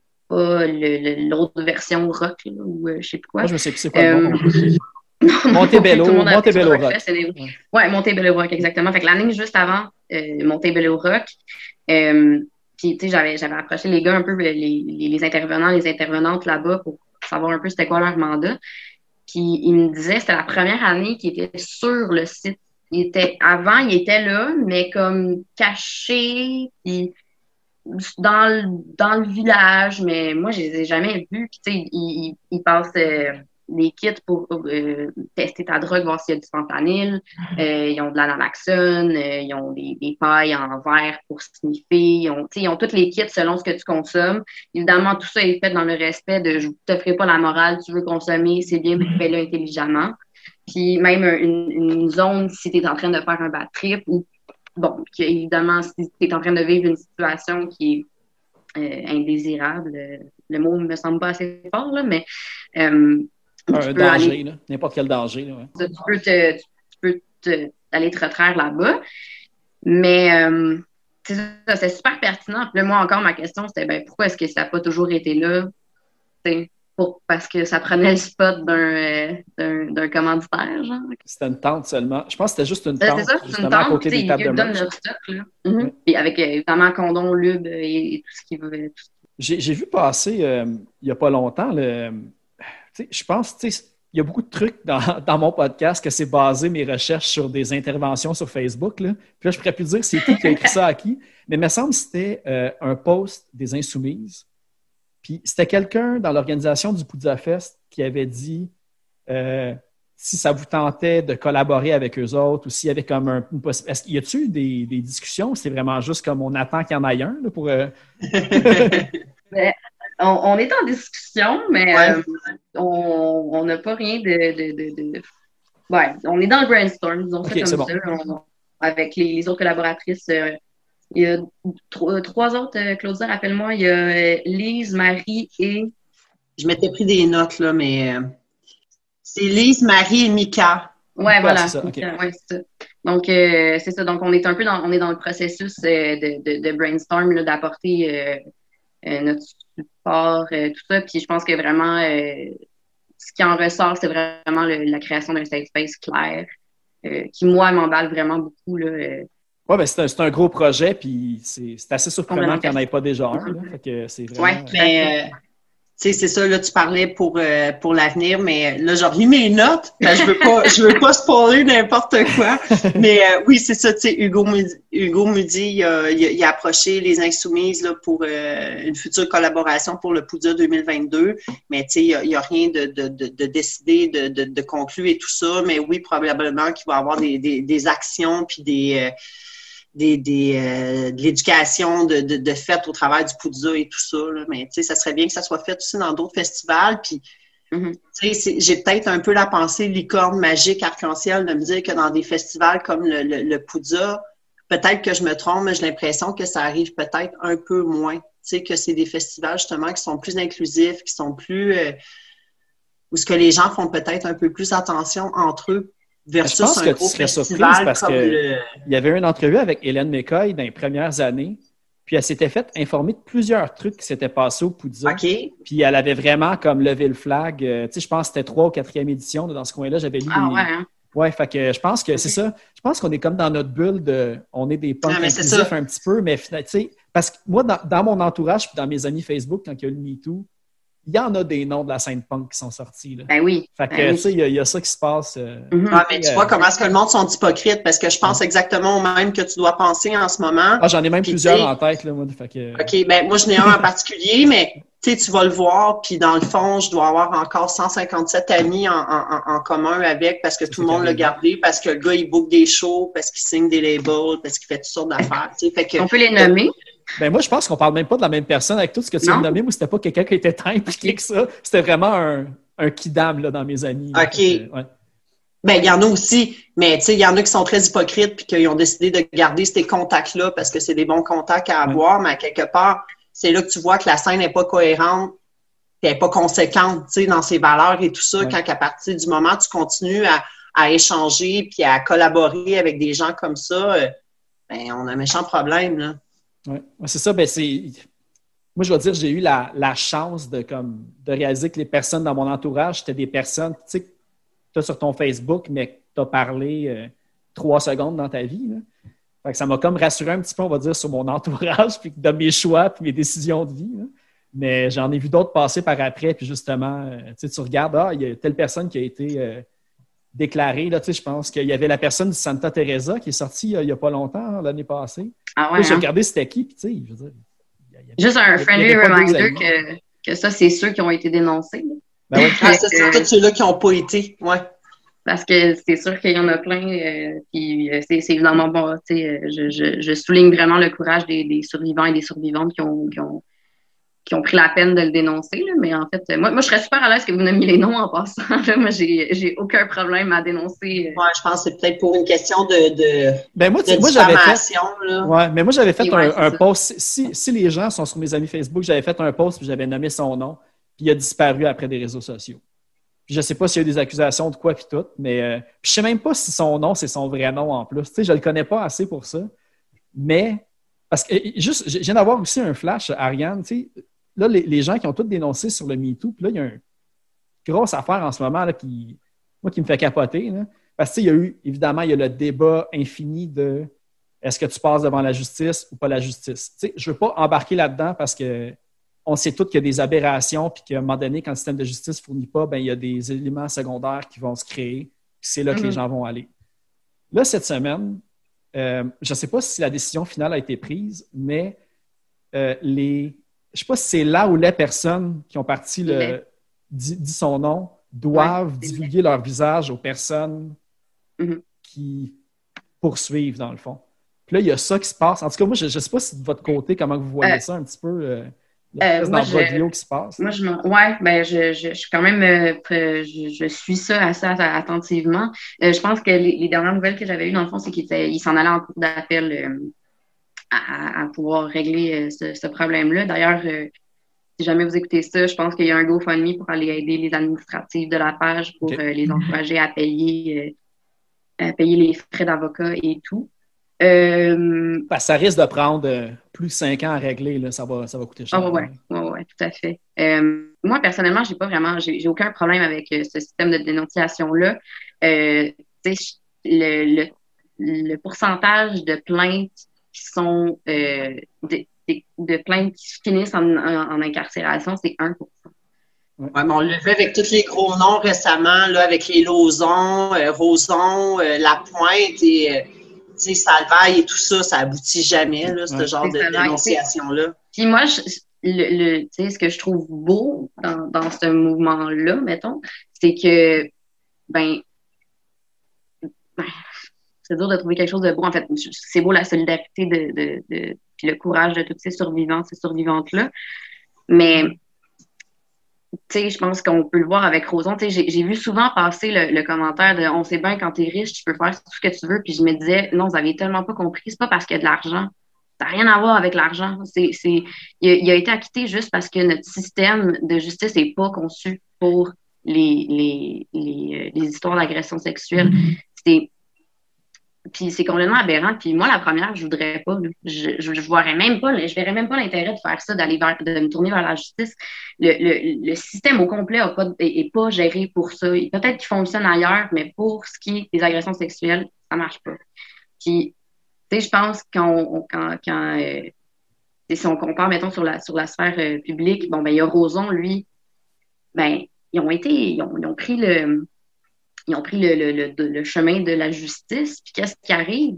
S3: pas le, le, l'autre version rock, là, ou euh, je sais plus quoi.
S1: Moi, je me sais plus c'est quoi le nom. Montebello, Montebello Rock.
S3: Rock. Ouais, ouais Montebello Rock, exactement. Fait que l'année juste avant, euh, Montebello Rock, euh, Puis, tu sais, j'avais, j'avais approché les gars un peu, les, les, les intervenants, les intervenantes là-bas pour savoir un peu c'était quoi leur mandat. Puis, ils me disaient, c'était la première année qu'ils étaient sur le site. Il était, avant, ils étaient là, mais comme cachés, puis dans le, dans le village, mais moi, je les ai jamais vus. Tu sais, ils, ils, ils passent euh, des kits pour euh, tester ta drogue, voir s'il y a du fentanyl. Euh, ils ont de la naloxone, euh, ils ont des, des pailles en verre pour sniffer. Ils ont, tu sais, ils ont tous les kits selon ce que tu consommes. Évidemment, tout ça est fait dans le respect de je ne t'offrirai pas la morale, tu veux consommer, c'est bien, fais-le intelligemment. Puis même une, une zone, si tu es en train de faire un bad trip ou bon, évidemment, si tu es en train de vivre une situation qui est euh, indésirable, euh, le mot ne me semble pas assez fort, là, mais euh,
S1: un danger, aller, là, n'importe quel danger. Là, ouais.
S3: Tu peux, te, tu peux te, aller te retraire là-bas. Mais euh, c'est, ça, c'est super pertinent. Puis là, moi, encore, ma question, c'était ben, pourquoi est-ce que ça n'a pas toujours été là? Pour, parce que ça prenait le spot d'un, euh, d'un, d'un commanditaire, genre.
S1: C'était une tente seulement. Je pense que c'était juste une tente,
S3: c'est ça,
S1: justement,
S3: une tente,
S1: à côté des tables de merch.
S3: Leur stock, là. Mm-hmm. Ouais. Puis avec, euh, évidemment, condom, lube et, et tout ce qui veut.
S1: J'ai, j'ai vu passer, euh, il n'y a pas longtemps, le, je pense, il y a beaucoup de trucs dans, dans mon podcast que c'est basé, mes recherches, sur des interventions sur Facebook. Là. Puis là, je pourrais plus dire c'est qui qui a écrit ça à qui, mais il me semble que c'était euh, un post des Insoumises. Puis c'était quelqu'un dans l'organisation du Poudza Fest qui avait dit euh, si ça vous tentait de collaborer avec eux autres ou s'il y avait comme un, une possibilité. Est-ce qu'il y a-tu eu des, des discussions ou c'est vraiment juste comme on attend qu'il y en ait un là, pour. Euh...
S3: ben, on, on est en discussion, mais ouais. euh, on n'a pas rien de, de, de, de. Ouais, on est dans le brainstorm, disons okay, ça comme ça. Bon. On, avec les, les autres collaboratrices. Euh, Il y a trois, trois autres, euh, Claudia, rappelle-moi, il y a euh, Lise, Marie et...
S2: Je m'étais pris des notes, là, mais euh, c'est Lise, Marie et Mika.
S3: Ouais, voilà. C'est ça, okay. Ouais, c'est ça. Donc, euh, c'est ça. Donc, on est un peu dans, on est dans le processus euh, de, de, de brainstorm, là, d'apporter euh, euh, notre support, euh, tout ça. Puis, je pense que vraiment, euh, ce qui en ressort, c'est vraiment le, la création d'un safe space clair, euh, qui, moi, m'emballe vraiment beaucoup, là. Euh,
S1: Oui, ben c'est un, c'est un gros projet, puis c'est, c'est assez surprenant qu'il n'y en ait pas déjà un. Là, fait que c'est vraiment...
S2: Oui, mais euh, tu sais, c'est ça, là, tu parlais pour, euh, pour l'avenir, mais là, j'ai remis mes notes. Ben, je veux pas, je veux pas spoiler n'importe quoi. Mais euh, oui, c'est ça, tu sais, Hugo, Hugo Mudi, il a, il a approché les Insoumises là, pour euh, une future collaboration pour le Poudza deux mille vingt-deux. Mais tu sais, il n'y a, a rien de, de, de, de décidé, de, de, de conclu et tout ça. Mais oui, probablement qu'il va y avoir des, des, des actions puis des... Euh, Des, des, euh, de l'éducation de, de, de fait au travers du Poudza et tout ça. Là. Mais tu sais, ça serait bien que ça soit fait aussi dans d'autres festivals. Puis, mm-hmm. tu sais, j'ai peut-être un peu la pensée licorne magique arc-en-ciel de me dire que dans des festivals comme le, le, le Poudza, peut-être que je me trompe, mais j'ai l'impression que ça arrive peut-être un peu moins. Tu sais, que c'est des festivals justement qui sont plus inclusifs, qui sont plus... Euh, où ce que les gens font peut-être un peu plus attention entre eux. Versus
S1: je pense
S2: un
S1: que
S2: gros
S1: tu serais surprise parce
S2: qu'il
S1: le... y avait une entrevue avec Hélène McCoy dans les premières années, puis elle s'était faite informer de plusieurs trucs qui s'étaient passés au Poudza.
S2: Okay.
S1: Puis elle avait vraiment comme levé le flag. Euh, tu sais, je pense que c'était trois ou quatrième édition dans ce coin-là. J'avais lu
S3: ah,
S1: les...
S3: ouais, hein?
S1: Ouais, fait que je pense que okay. c'est ça. Je pense qu'on est comme dans notre bulle de... On est des punks ah, inclusifs un petit peu, mais tu sais, parce que moi, dans, dans mon entourage puis dans mes amis Facebook, quand il y a eu le MeToo, il y en a des noms de la scène punk qui sont sortis. Là.
S3: Ben oui.
S1: Fait que,
S3: ben
S1: tu sais, il y, y a ça qui se passe. Euh,
S2: mm-hmm. Ah, mais tu euh, vois comment est-ce que le monde sont hypocrites, parce que je pense exactement au même que tu dois penser en ce moment.
S1: Ah, j'en ai même puis, plusieurs en tête, là, moi. Fait que...
S2: OK, ben moi, j'en ai un en particulier, mais tu sais, tu vas le voir, puis dans le fond, je dois avoir encore cent cinquante-sept amis en, en, en commun avec, parce que tout le monde l'a gardé, parce que le gars, il book des shows, parce qu'il signe des labels, parce qu'il fait toutes sortes d'affaires. Fait que,
S3: on peut les nommer.
S1: Ben moi, je pense qu'on parle même pas de la même personne avec tout ce que tu viens de nommer. Moi, c'était pas quelqu'un qui était tant impliqué que ça. C'était vraiment un, un kidam là, dans mes amis.
S2: Là. OK.
S1: Que, ouais.
S2: Ben, il y en a aussi, mais tu sais, il y en a qui sont très hypocrites puis qui ont décidé de garder ces contacts-là parce que c'est des bons contacts à avoir, ouais. mais à quelque part, c'est là que tu vois que la scène n'est pas cohérente et n'est pas conséquente, tu sais, dans ses valeurs et tout ça, ouais. quand à partir du moment où tu continues à, à échanger puis à collaborer avec des gens comme ça, euh, ben, on a un méchant problème, là.
S1: Oui, c'est ça. Ben c'est... Moi, je vais dire, j'ai eu la, la chance de, comme, de réaliser que les personnes dans mon entourage, c'était des personnes, tu sais, que tu as sur ton Facebook, mais que tu as parlé euh, trois secondes dans ta vie. Là. Fait que ça m'a comme rassuré un petit peu, on va dire, sur mon entourage, puis dans mes choix, puis mes décisions de vie. Là. Mais j'en ai vu d'autres passer par après, puis justement, euh, tu regardes, ah, il y a telle personne qui a été euh, déclarée. Là, je pense qu'il y avait la personne du Santa Teresa qui est sortie il n'y a, a pas longtemps, l'année passée.
S3: Ah ouais,
S1: là, j'ai
S3: hein?
S1: regardé c'était qui, puis tu sais, je veux dire. Y a, y a,
S3: Juste un friendly reminder
S2: que,
S3: que ça, c'est ceux qui ont été dénoncés.
S1: Ben oui.
S2: Ah, c'est ça, tous ceux-là qui n'ont pas été. Ouais.
S3: Parce que c'est sûr qu'il y en a plein. Euh, puis euh, c'est, c'est évidemment bon. Tu sais, je, je, je souligne vraiment le courage des, des survivants et des survivantes qui ont, qui ont, qui ont pris la peine de le dénoncer. Là. Mais en fait, moi, moi, je serais super à l'aise que vous nommiez les noms en passant. Là. Moi, j'ai, j'ai aucun problème à dénoncer.
S2: Ouais, je pense que c'est peut-être pour une question de, de,
S1: ben moi,
S2: de
S1: moi, j'avais fait,
S2: là.
S1: Ouais, mais moi, j'avais fait
S3: ouais,
S1: un, un post. Si, si les gens sont sur mes amis Facebook, j'avais fait un post puis j'avais nommé son nom, puis il a disparu après des réseaux sociaux. Puis je sais pas s'il y a eu des accusations de quoi puis tout, mais euh, puis je sais même pas si son nom, c'est son vrai nom en plus. Tu sais, je le connais pas assez pour ça. Mais, parce que, juste, je viens d'avoir aussi un flash, Ariane, tu sais, là, les, les gens qui ont tous dénoncé sur le MeToo, puis là, il y a une grosse affaire en ce moment, là, qui, moi, qui me fait capoter, là. Parce que, il y a eu, évidemment, il y a le débat infini de est-ce que tu passes devant la justice ou pas la justice. Tu sais, je veux pas embarquer là-dedans parce que on sait tous qu'il y a des aberrations puis qu'à un moment donné, quand le système de justice ne fournit pas, ben, il y a des éléments secondaires qui vont se créer. C'est là que mm-hmm. les gens vont aller. Là, cette semaine, euh, je ne sais pas si la décision finale a été prise, mais euh, les, je ne sais pas si c'est là où les personnes qui ont parti le, dit, dit son nom doivent ouais, divulguer vrai. leur visage aux personnes mm-hmm. qui poursuivent, dans le fond. Puis là, il y a ça qui se passe. En tout cas, moi, je ne sais pas si de votre côté, comment vous voyez euh, ça un petit peu. Euh,
S3: Euh, moi,
S1: dans je, qui se passe.
S3: Moi, je ouais, ben, je, je, je suis quand même, euh, je, je suis ça assez attentivement. Euh, je pense que les, les dernières nouvelles que j'avais eues, dans le fond, c'est qu'il il s'en allait en cours d'appel euh, à, à pouvoir régler euh, ce, ce problème-là. D'ailleurs, euh, si jamais vous écoutez ça, je pense qu'il y a un GoFundMe pour aller aider les administratifs de la page pour okay. euh, les encourager à payer, euh, à payer les frais d'avocat et tout. Euh,
S1: ben, ça risque de prendre euh, plus de cinq ans à régler, là. Ça va, ça va coûter cher.
S3: Oh, oui, ouais, ouais, ouais, tout à fait. Euh, moi, personnellement, j'ai pas vraiment, j'ai, j'ai aucun problème avec euh, ce système de dénonciation-là. Euh, le, le, le pourcentage de plaintes qui sont euh, de, de, de plaintes qui finissent en, en, en incarcération, c'est un pour cent.
S2: Ouais, mais on le fait avec tous les gros noms récemment, là, avec les Lauzon, euh, Roson, euh, Lapointe et euh, tu sais, Salvaille et tout ça, ça aboutit jamais, là, ce ouais, genre de dénonciation-là.
S3: Puis moi, je, le, le, tu sais, ce que je trouve beau dans, dans ce mouvement-là, mettons, c'est que, ben, ben, c'est dur de trouver quelque chose de beau. En fait, c'est beau la solidarité de, de, de puis le courage de toutes ces survivants, ces survivantes-là. Mais, tu sais, je pense qu'on peut le voir avec Roson. Tu sais, j'ai, j'ai vu souvent passer le, le commentaire de « on sait bien, quand t'es riche, tu peux faire tout ce que tu veux ». Puis je me disais « non, vous avez tellement pas compris, c'est pas parce qu'il y a de l'argent. Ça n'a rien à voir avec l'argent. C'est, c'est, il, a, il a été acquitté juste parce que notre système de justice n'est pas conçu pour les, les, les, les histoires d'agression sexuelle. C'est Puis c'est complètement aberrant. Puis moi, la première, je voudrais pas. Là. Je, je, je verrais même pas, je verrais même pas l'intérêt de faire ça, d'aller vers, de me tourner vers la justice. Le, le, le système au complet a pas, est, est pas géré pour ça. Peut-être qu'il fonctionne ailleurs, mais pour ce qui est des agressions sexuelles, ça marche pas. Puis, tu sais, je pense qu'on, quand, quand euh, si on compare, mettons, sur la, sur la sphère euh, publique, bon, ben, il y a Roson, lui, ben, ils ont été, ils ont, ils ont pris le, Ils ont pris le, le, le, le chemin de la justice. Puis qu'est-ce qui arrive?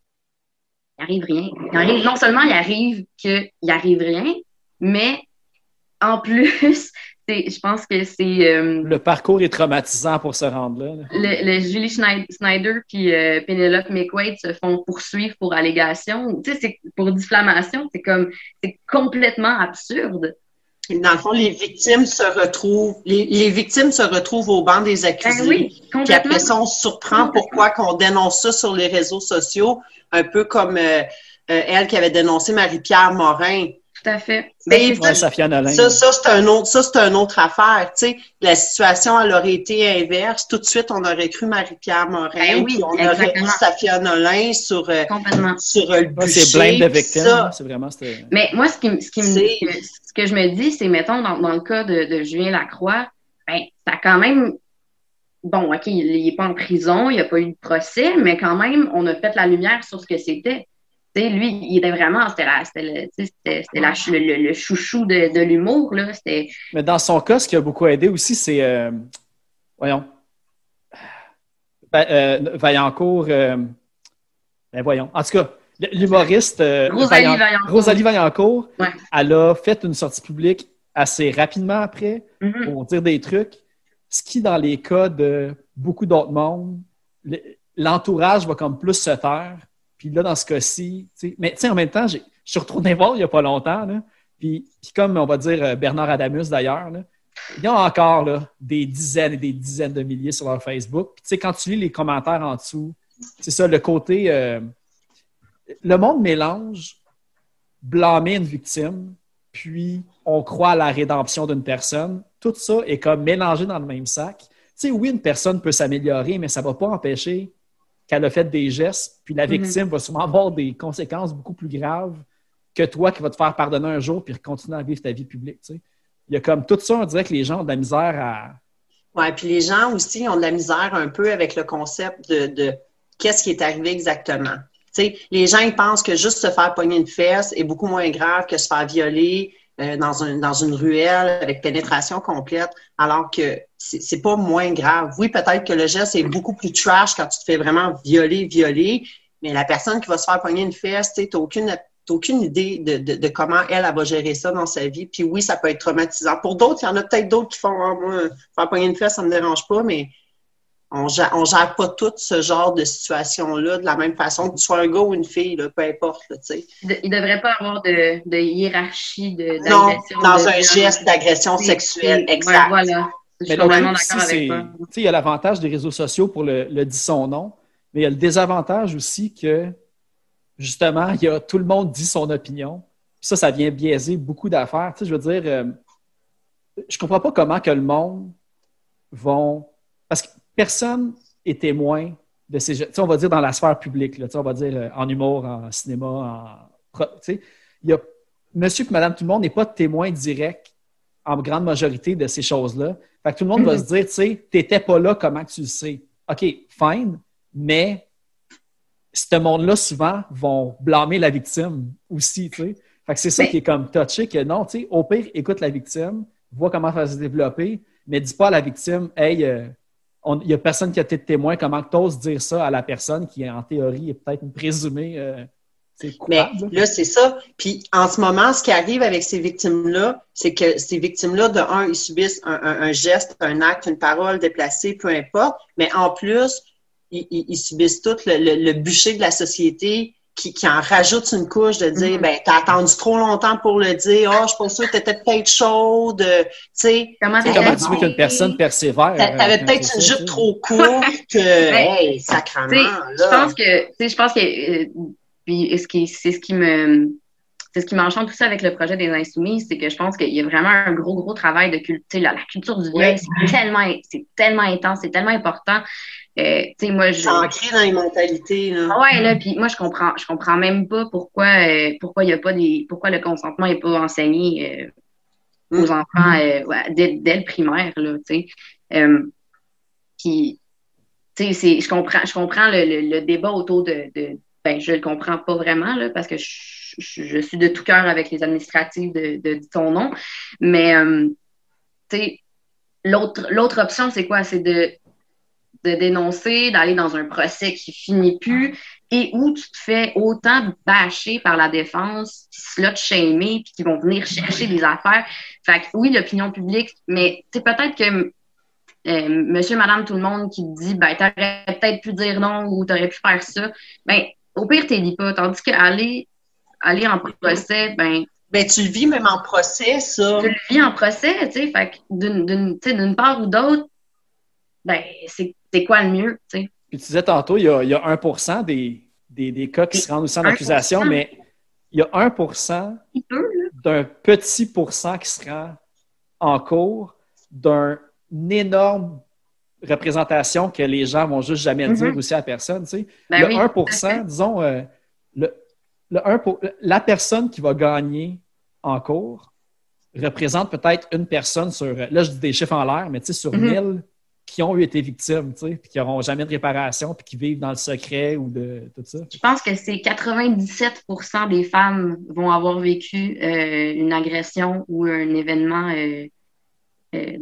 S3: Il arrive rien. Il arrive, non seulement il arrive qu'il arrive rien, mais en plus, c'est, je pense que c'est... Euh,
S1: le parcours est traumatisant pour se rendre là. là.
S3: Le, le Julie Snyder puis euh, Penelope McQuaid se font poursuivre pour allégation. Tu sais, c'est pour diffamation. C'est comme... C'est complètement absurde.
S2: Dans le fond, les victimes se retrouvent, les, les victimes se retrouvent au banc des accusés.
S3: Ben oui,
S2: puis après ça, on se surprend pourquoi qu'on dénonce ça sur les réseaux sociaux, un peu comme euh, euh, elle qui avait dénoncé Marie-Pierre Morin.
S3: Tout à fait.
S2: Ben,
S1: ouais, Safia Nolin.
S2: Ça, ça c'est un autre, ça, c'est une autre affaire. Tu sais, la situation, elle aurait été inverse. Tout de suite, on aurait cru Marie-Pierre Morin.
S3: Ben oui,
S2: puis on
S3: exactement.
S2: aurait cru Safia Nolin sur, euh, sur euh, le
S1: ouais,
S2: bûcher.
S1: C'est blinde de victimes. C'est vraiment, c'était...
S3: Mais moi, ce qui, ce qui me, ce que je me dis, c'est, mettons, dans, dans le cas de, de Julien Lacroix, ben, ça a quand même, bon, OK, il n'est pas en prison, il n'y a pas eu de procès, mais quand même, on a fait la lumière sur ce que c'était. Tu sais, lui, il était vraiment, c'était, la, c'était, le, c'était, c'était la, le, le, le chouchou de, de l'humour, là. C'était...
S1: Mais dans son cas, ce qui a beaucoup aidé aussi, c'est, euh, voyons, euh, Vaillancourt, euh, ben voyons, en tout cas, l'humoriste euh,
S3: Rosalie
S1: Vaillant,
S3: Vaillancourt.
S1: Rosalie Vaillancourt,
S3: ouais.
S1: Elle a fait une sortie publique assez rapidement après
S3: mm-hmm.
S1: pour dire des trucs, ce qui, dans les cas de beaucoup d'autres mondes, l'entourage va comme plus se taire. Puis là, dans ce cas-ci, tu sais, mais tu sais, en même temps, je suis retourné voir il n'y a pas longtemps, là, puis, puis comme on va dire Bernard Adamus d'ailleurs, là, il y a encore là, des dizaines et des dizaines de milliers sur leur Facebook. Puis tu sais, quand tu lis les commentaires en dessous, c'est ça, le côté... Euh, le monde mélange blâmer une victime, puis on croit à la rédemption d'une personne. Tout ça est comme mélangé dans le même sac. Tu sais, oui, une personne peut s'améliorer, mais ça ne va pas empêcher qu'elle a fait des gestes, puis la victime mm-hmm. va sûrement avoir des conséquences beaucoup plus graves que toi qui vas te faire pardonner un jour puis continuer à vivre ta vie publique. Tu sais. Il y a comme tout ça, on dirait que les gens ont de la misère à...
S2: Oui, puis les gens aussi ont de la misère un peu avec le concept de, de qu'est-ce qui est arrivé exactement. Tu sais, les gens ils pensent que juste se faire pogner une fesse est beaucoup moins grave que se faire violer euh, dans, un, dans une ruelle avec pénétration complète, alors que c'est, c'est pas moins grave. Oui, peut-être que le geste est beaucoup plus trash quand tu te fais vraiment violer, violer, mais la personne qui va se faire pogner une fesse, tu sais, t'as aucune, t'as aucune idée de, de, de comment elle, elle va gérer ça dans sa vie. Puis oui, ça peut être traumatisant. Pour d'autres, il y en a peut-être d'autres qui font oh, « moi, faire pogner une fesse, ça me dérange pas », mais on gère, on gère pas tout ce genre de situation-là de la même façon, que tu sois un gars ou une fille, là, peu importe, tu sais.
S3: Il ne devrait pas avoir de, de hiérarchie de,
S2: d'agression. Non, dans
S3: de,
S2: un de, geste d'agression
S3: c'est,
S2: sexuelle,
S3: c'est,
S2: exact.
S3: Ouais, voilà. Je suis
S1: complètement d'accord avec toi. Il y a l'avantage des réseaux sociaux pour le, le dit son nom, mais il y a le désavantage aussi que, justement, il y a, tout le monde dit son opinion. Puis ça, ça vient biaiser beaucoup d'affaires. Tu sais, je veux dire, euh, je comprends pas comment que le monde vont... Parce que personne est témoin de ces jeux. Tu sais, on va dire dans la sphère publique, là, tu sais, on va dire euh, en humour, en cinéma, en... Tu sais, il y a monsieur et madame tout le monde n'est pas témoin direct en grande majorité de ces choses-là. Fait que tout le monde mm-hmm. va se dire, tu sais, t'étais pas là, comment tu le sais? OK, fine, mais ce monde-là, souvent, vont blâmer la victime aussi, tu sais. Fait que c'est ça mais... qui est comme touché, que non, tu sais, au pire, écoute la victime, vois comment ça va se développer, mais dis pas à la victime, hey, euh, il n'y a personne qui a été témoin, comment tu oses dire ça à la personne qui, en théorie, est peut-être une présumée euh, coupable.
S2: Mais là, c'est ça. Puis, en ce moment, ce qui arrive avec ces victimes-là, c'est que ces victimes-là, de un, ils subissent un, un, un geste, un acte, une parole déplacée, peu importe, mais en plus, ils, ils, ils subissent tout le, le, le bûcher de la société qui, qui en rajoute une couche de dire, mm-hmm. ben, t'as attendu trop longtemps pour le dire, oh, je suis pas sûre que t'étais peut-être chaude, tu sais.
S1: Comment, comment tu veux qu'une personne persévère?
S2: T'avais peut-être une jupe trop courte, que, hey, sacrément, là.
S3: Je pense que, tu sais, je pense que, euh, puis, ce qui, c'est ce qui me, c'est ce qui m'enchante tout ça avec le projet des Insoumis, c'est que je pense qu'il y a vraiment un gros, gros travail de culture. La, la culture du viol, ouais. c'est tellement, c'est tellement intense, c'est tellement important. Euh, tu sais, moi, je.
S2: C'est ancré dans les mentalités, là.
S3: Ah ouais, là, puis moi, je comprends, je comprends même pas pourquoi, euh, pourquoi il y a pas des, pourquoi le consentement n'est pas enseigné euh, aux mm. enfants euh, ouais, dès, dès le primaire, là, tu sais. Euh, puis, tu sais, c'est, je comprends, je comprends le, le, le débat autour de, de ben, je le comprends pas vraiment, là, parce que je, je, je suis de tout cœur avec les administratifs de, de, de ton nom. Mais, euh, tu sais, l'autre, l'autre option, c'est quoi? C'est de, de dénoncer, d'aller dans un procès qui finit plus et où tu te fais autant bâcher par la défense, slut-shamer, puis qui vont venir chercher des affaires. Fait que oui, l'opinion publique, mais tu sais, peut-être que euh, monsieur, madame, tout le monde qui te dit, ben, t'aurais peut-être pu dire non ou t'aurais pu faire ça, ben, au pire, t'es dit pas. Tandis qu'aller aller en procès, ben.
S2: Ben, tu le vis même en procès, ça.
S3: Tu le vis en procès, tu sais. Fait que d'une, d'une, d'une part ou d'autre, ben, c'est, c'est quoi le mieux, tu sais.
S1: Puis tu disais tantôt, il y a, il y a un pour cent des, des, des cas qui se rendent aussi en accusation, mais il y a un pour cent d'un petit pourcent qui se rend en cours d'un énorme représentation que les gens vont juste jamais mm-hmm. dire aussi à la personne, tu sais. Ben le oui, un pour cent, disons, euh, le, le un pour, la personne qui va gagner en cours représente peut-être une personne sur, là je dis des chiffres en l'air, mais tu sais, sur mm-hmm. mille qui ont été victimes, tu sais, puis qui n'auront jamais de réparation, puis qui vivent dans le secret ou de tout ça.
S3: Je pense que c'est quatre-vingt-dix-sept pour cent des femmes vont avoir vécu euh, une agression ou un événement euh, euh,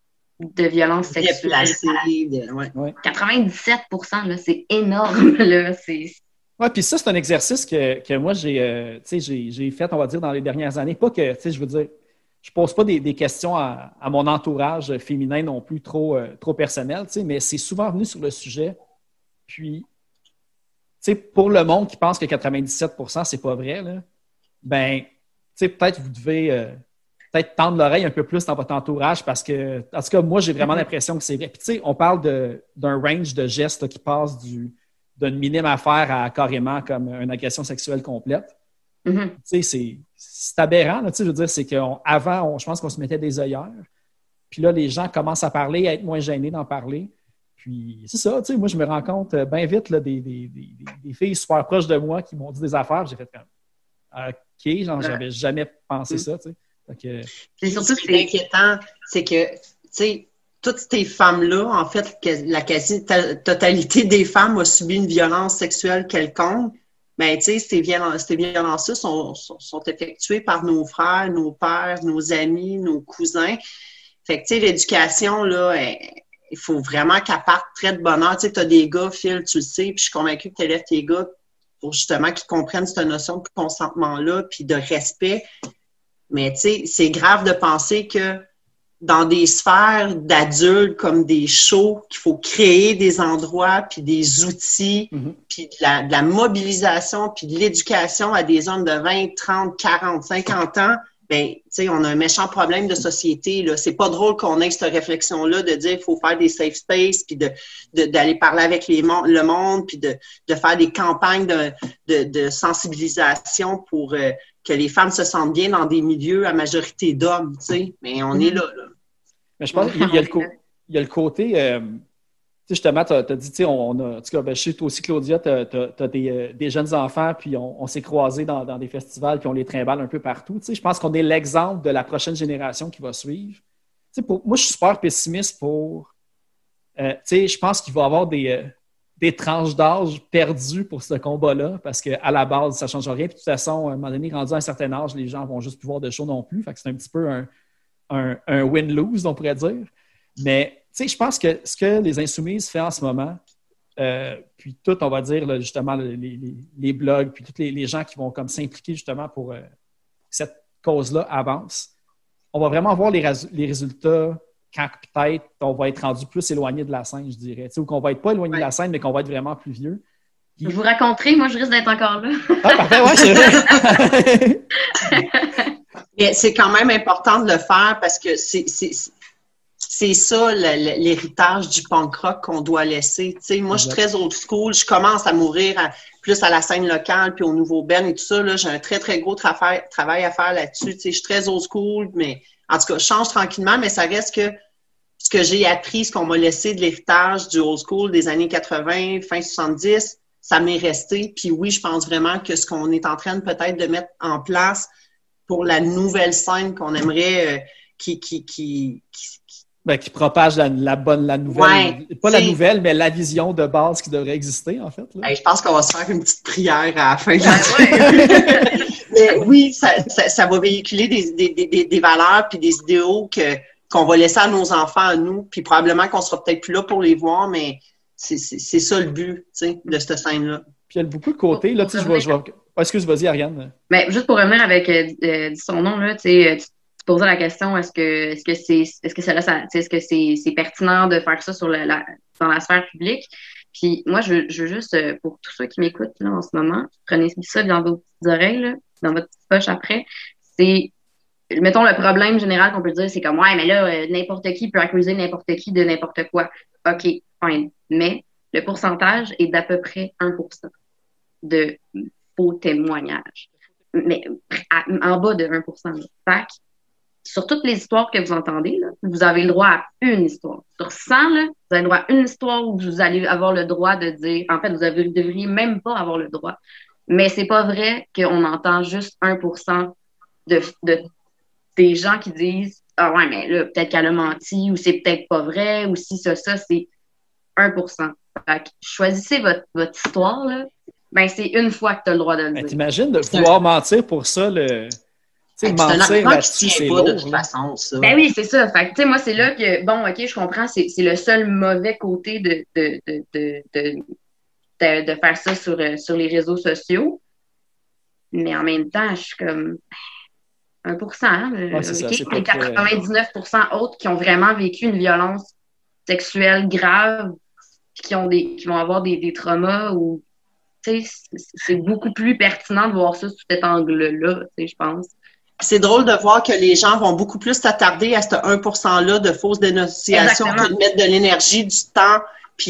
S3: de violence sexuelle.
S2: De, ouais.
S1: Ouais.
S3: quatre-vingt-dix-sept pour cent, là, c'est énorme. Là, c'est...
S1: Oui, puis ça, c'est un exercice que, que moi, j'ai, euh, j'ai, j'ai fait, on va dire, dans les dernières années. Pas que, tu sais, je veux dire, je pose pas des, des questions à, à mon entourage féminin non plus trop, euh, trop personnel, tu sais, mais c'est souvent venu sur le sujet. Puis, tu sais, pour le monde qui pense que quatre-vingt-dix-sept pour cent, c'est pas vrai, là, ben, tu sais, peut-être vous devez euh, peut-être tendre l'oreille un peu plus dans votre entourage parce que, en tout cas, moi, j'ai vraiment l'impression que c'est vrai. Puis, tu sais, on parle de, d'un range de gestes là, qui passe du, d'une minime affaire à carrément comme une agression sexuelle complète.
S3: Mm-hmm.
S1: Tu sais, c'est, c'est aberrant, là, tu sais, je veux dire, c'est qu'avant, je pense qu'on se mettait des œillères. Puis là, les gens commencent à parler, à être moins gênés d'en parler. Puis c'est ça, tu sais, moi, je me rends compte bien vite là, des, des, des, des filles super proches de moi qui m'ont dit des affaires. J'ai fait comme, OK, genre, j'avais jamais pensé mm. ça, tu sais. Donc,
S2: c'est surtout ce qui est inquiétant, c'est que, tu sais, toutes ces femmes-là, en fait, la quasi-totalité des femmes a subi une violence sexuelle quelconque. Ben, tu sais, ces violences, ces violences-là sont, sont, sont effectuées par nos frères, nos pères, nos amis, nos cousins. Fait que, tu sais, l'éducation, là, elle, il faut vraiment qu'elle parte très de bonne heure. Tu sais, tu as des gars, Phil, tu le sais, puis je suis convaincue que tu élèves tes gars pour justement qu'ils comprennent cette notion de consentement-là, puis de respect. Mais, tu sais, c'est grave de penser que dans des sphères d'adultes comme des shows, qu'il faut créer des endroits, puis des outils, mm-hmm. puis de la, de la mobilisation, puis de l'éducation à des hommes de vingt, trente, quarante, cinquante ans, bien, tu sais, on a un méchant problème de société, là. C'est pas drôle qu'on ait cette réflexion-là de dire qu'il faut faire des safe spaces, puis de, de, d'aller parler avec les, le monde, puis de, de faire des campagnes de, de, de sensibilisation pour euh, que les femmes se sentent bien dans des milieux à majorité d'hommes, tu sais. Mais on mm-hmm. est là, là.
S1: Mais je pense qu'il y a le, co- il y a le côté, euh, tu sais, justement, tu as dit, tu sais, on a, en tout cas, ben, je sais, toi aussi, Claudia, tu as des, euh, des jeunes enfants, puis on, on s'est croisés dans, dans des festivals, puis on les trimballe un peu partout. Tu sais, je pense qu'on est l'exemple de la prochaine génération qui va suivre. Tu sais, pour, moi, je suis super pessimiste pour, euh, tu sais, je pense qu'il va y avoir des, euh, des tranches d'âge perdues pour ce combat-là, parce qu'à la base, ça ne change rien. Puis de toute façon, à un moment donné, rendu à un certain âge, les gens vont juste plus voir de show non plus. Fait que c'est un petit peu un un, un win-lose, on pourrait dire. Mais, tu sais, je pense que ce que les Insoumises font en ce moment, euh, puis tout, on va dire, là, justement, les, les, les blogs, puis tous les, les gens qui vont comme s'impliquer justement pour euh, que cette cause-là avance, on va vraiment voir les, ras- les résultats quand peut-être on va être rendu plus éloigné de la scène, je dirais. Tu sais, ou qu'on va être pas éloigné ouais. de la scène, mais qu'on va être vraiment plus vieux.
S3: Puis... Je vous raconterai, moi, je risque d'être encore là.
S1: Ah, parfait, ouais, c'est vrai.
S2: Mais c'est quand même important de le faire parce que c'est, c'est, c'est ça le, l'héritage du punk rock qu'on doit laisser. Tu sais, moi, exact. Je suis très old school. Je commence à m'ouvrir à, plus à la scène locale puis au nouveau band et tout ça. Là, j'ai un très, très gros tra- travail à faire là-dessus. Tu sais, je suis très old school, mais en tout cas, je change tranquillement, mais ça reste que ce que j'ai appris, ce qu'on m'a laissé de l'héritage du old school des années quatre-vingts, fin soixante-dix, ça m'est resté. Puis oui, je pense vraiment que ce qu'on est en train peut-être de mettre en place pour la nouvelle scène qu'on aimerait euh, qui, qui, qui, qui,
S1: ben, qui propage la, la bonne, la nouvelle, ouais, pas la nouvelle, mais la vision de base qui devrait exister, en fait. Là.
S2: Hey, je pense qu'on va se faire une petite prière à la fin de la ouais. Mais oui, ça, ça, ça va véhiculer des, des, des, des valeurs puis des idéaux que, qu'on va laisser à nos enfants, à nous, puis probablement qu'on sera peut-être plus là pour les voir, mais c'est, c'est, c'est ça le but, tu sais, de cette scène-là.
S1: Puis il y a beaucoup de côtés, là, tu sais, je vois... Je vois... Oh, excuse, vas-y, Ariane.
S3: Mais juste pour revenir avec euh, son nom, là, tu sais, tu posais la question, est-ce que est-ce que c'est est-ce que ça, ça est-ce que c'est, c'est pertinent de faire ça sur la, la dans la sphère publique? Puis moi, je veux, je veux juste, pour tous ceux qui m'écoutent là en ce moment, prenez ça dans vos petites oreilles, là, dans votre petite poche après, c'est mettons le problème général qu'on peut dire, c'est comme ouais, mais là, euh, n'importe qui peut accuser n'importe qui de n'importe quoi. OK, fine. Mais le pourcentage est d'à peu près un pour cent de faux témoignages. Mais à, en bas de un pour cent. Fait que, sur toutes les histoires que vous entendez, là, vous avez le droit à une histoire. Sur cent, là, vous avez le droit à une histoire où vous allez avoir le droit de dire... En fait, vous ne devriez même pas avoir le droit. Mais c'est pas vrai qu'on entend juste un pour cent de, de, des gens qui disent ah ouais, mais là, peut-être qu'elle a menti, ou c'est peut-être pas vrai, ou si ça, ça, c'est un pour cent. Fait que choisissez votre, votre histoire, là. Ben, c'est une fois que tu as le droit de le
S1: ben,
S3: dire.
S1: T'imagines de vouloir mentir pour ça, le.
S2: Hey,
S1: mentir là-dessus, c'est lourd.
S2: De toute façon, ça.
S3: Ben oui, c'est ça. Fait que, tu sais, moi, c'est là que, bon, OK, je comprends, c'est, c'est le seul mauvais côté de, de, de, de, de, de, de faire ça sur, sur les réseaux sociaux. Mais en même temps, je suis comme un pour cent.
S1: Ouais, c'est
S3: okay?
S1: ça,
S3: Les quatre-vingt-dix-neuf pour cent autres qui ont vraiment vécu une violence sexuelle grave, qui, ont des, qui vont avoir des, des traumas ou, tu sais, c'est beaucoup plus pertinent de voir ça sous cet angle-là, tu sais, je pense.
S2: C'est drôle de voir que les gens vont beaucoup plus s'attarder à ce un pour cent-là de fausses dénonciations que de mettre de l'énergie, du temps,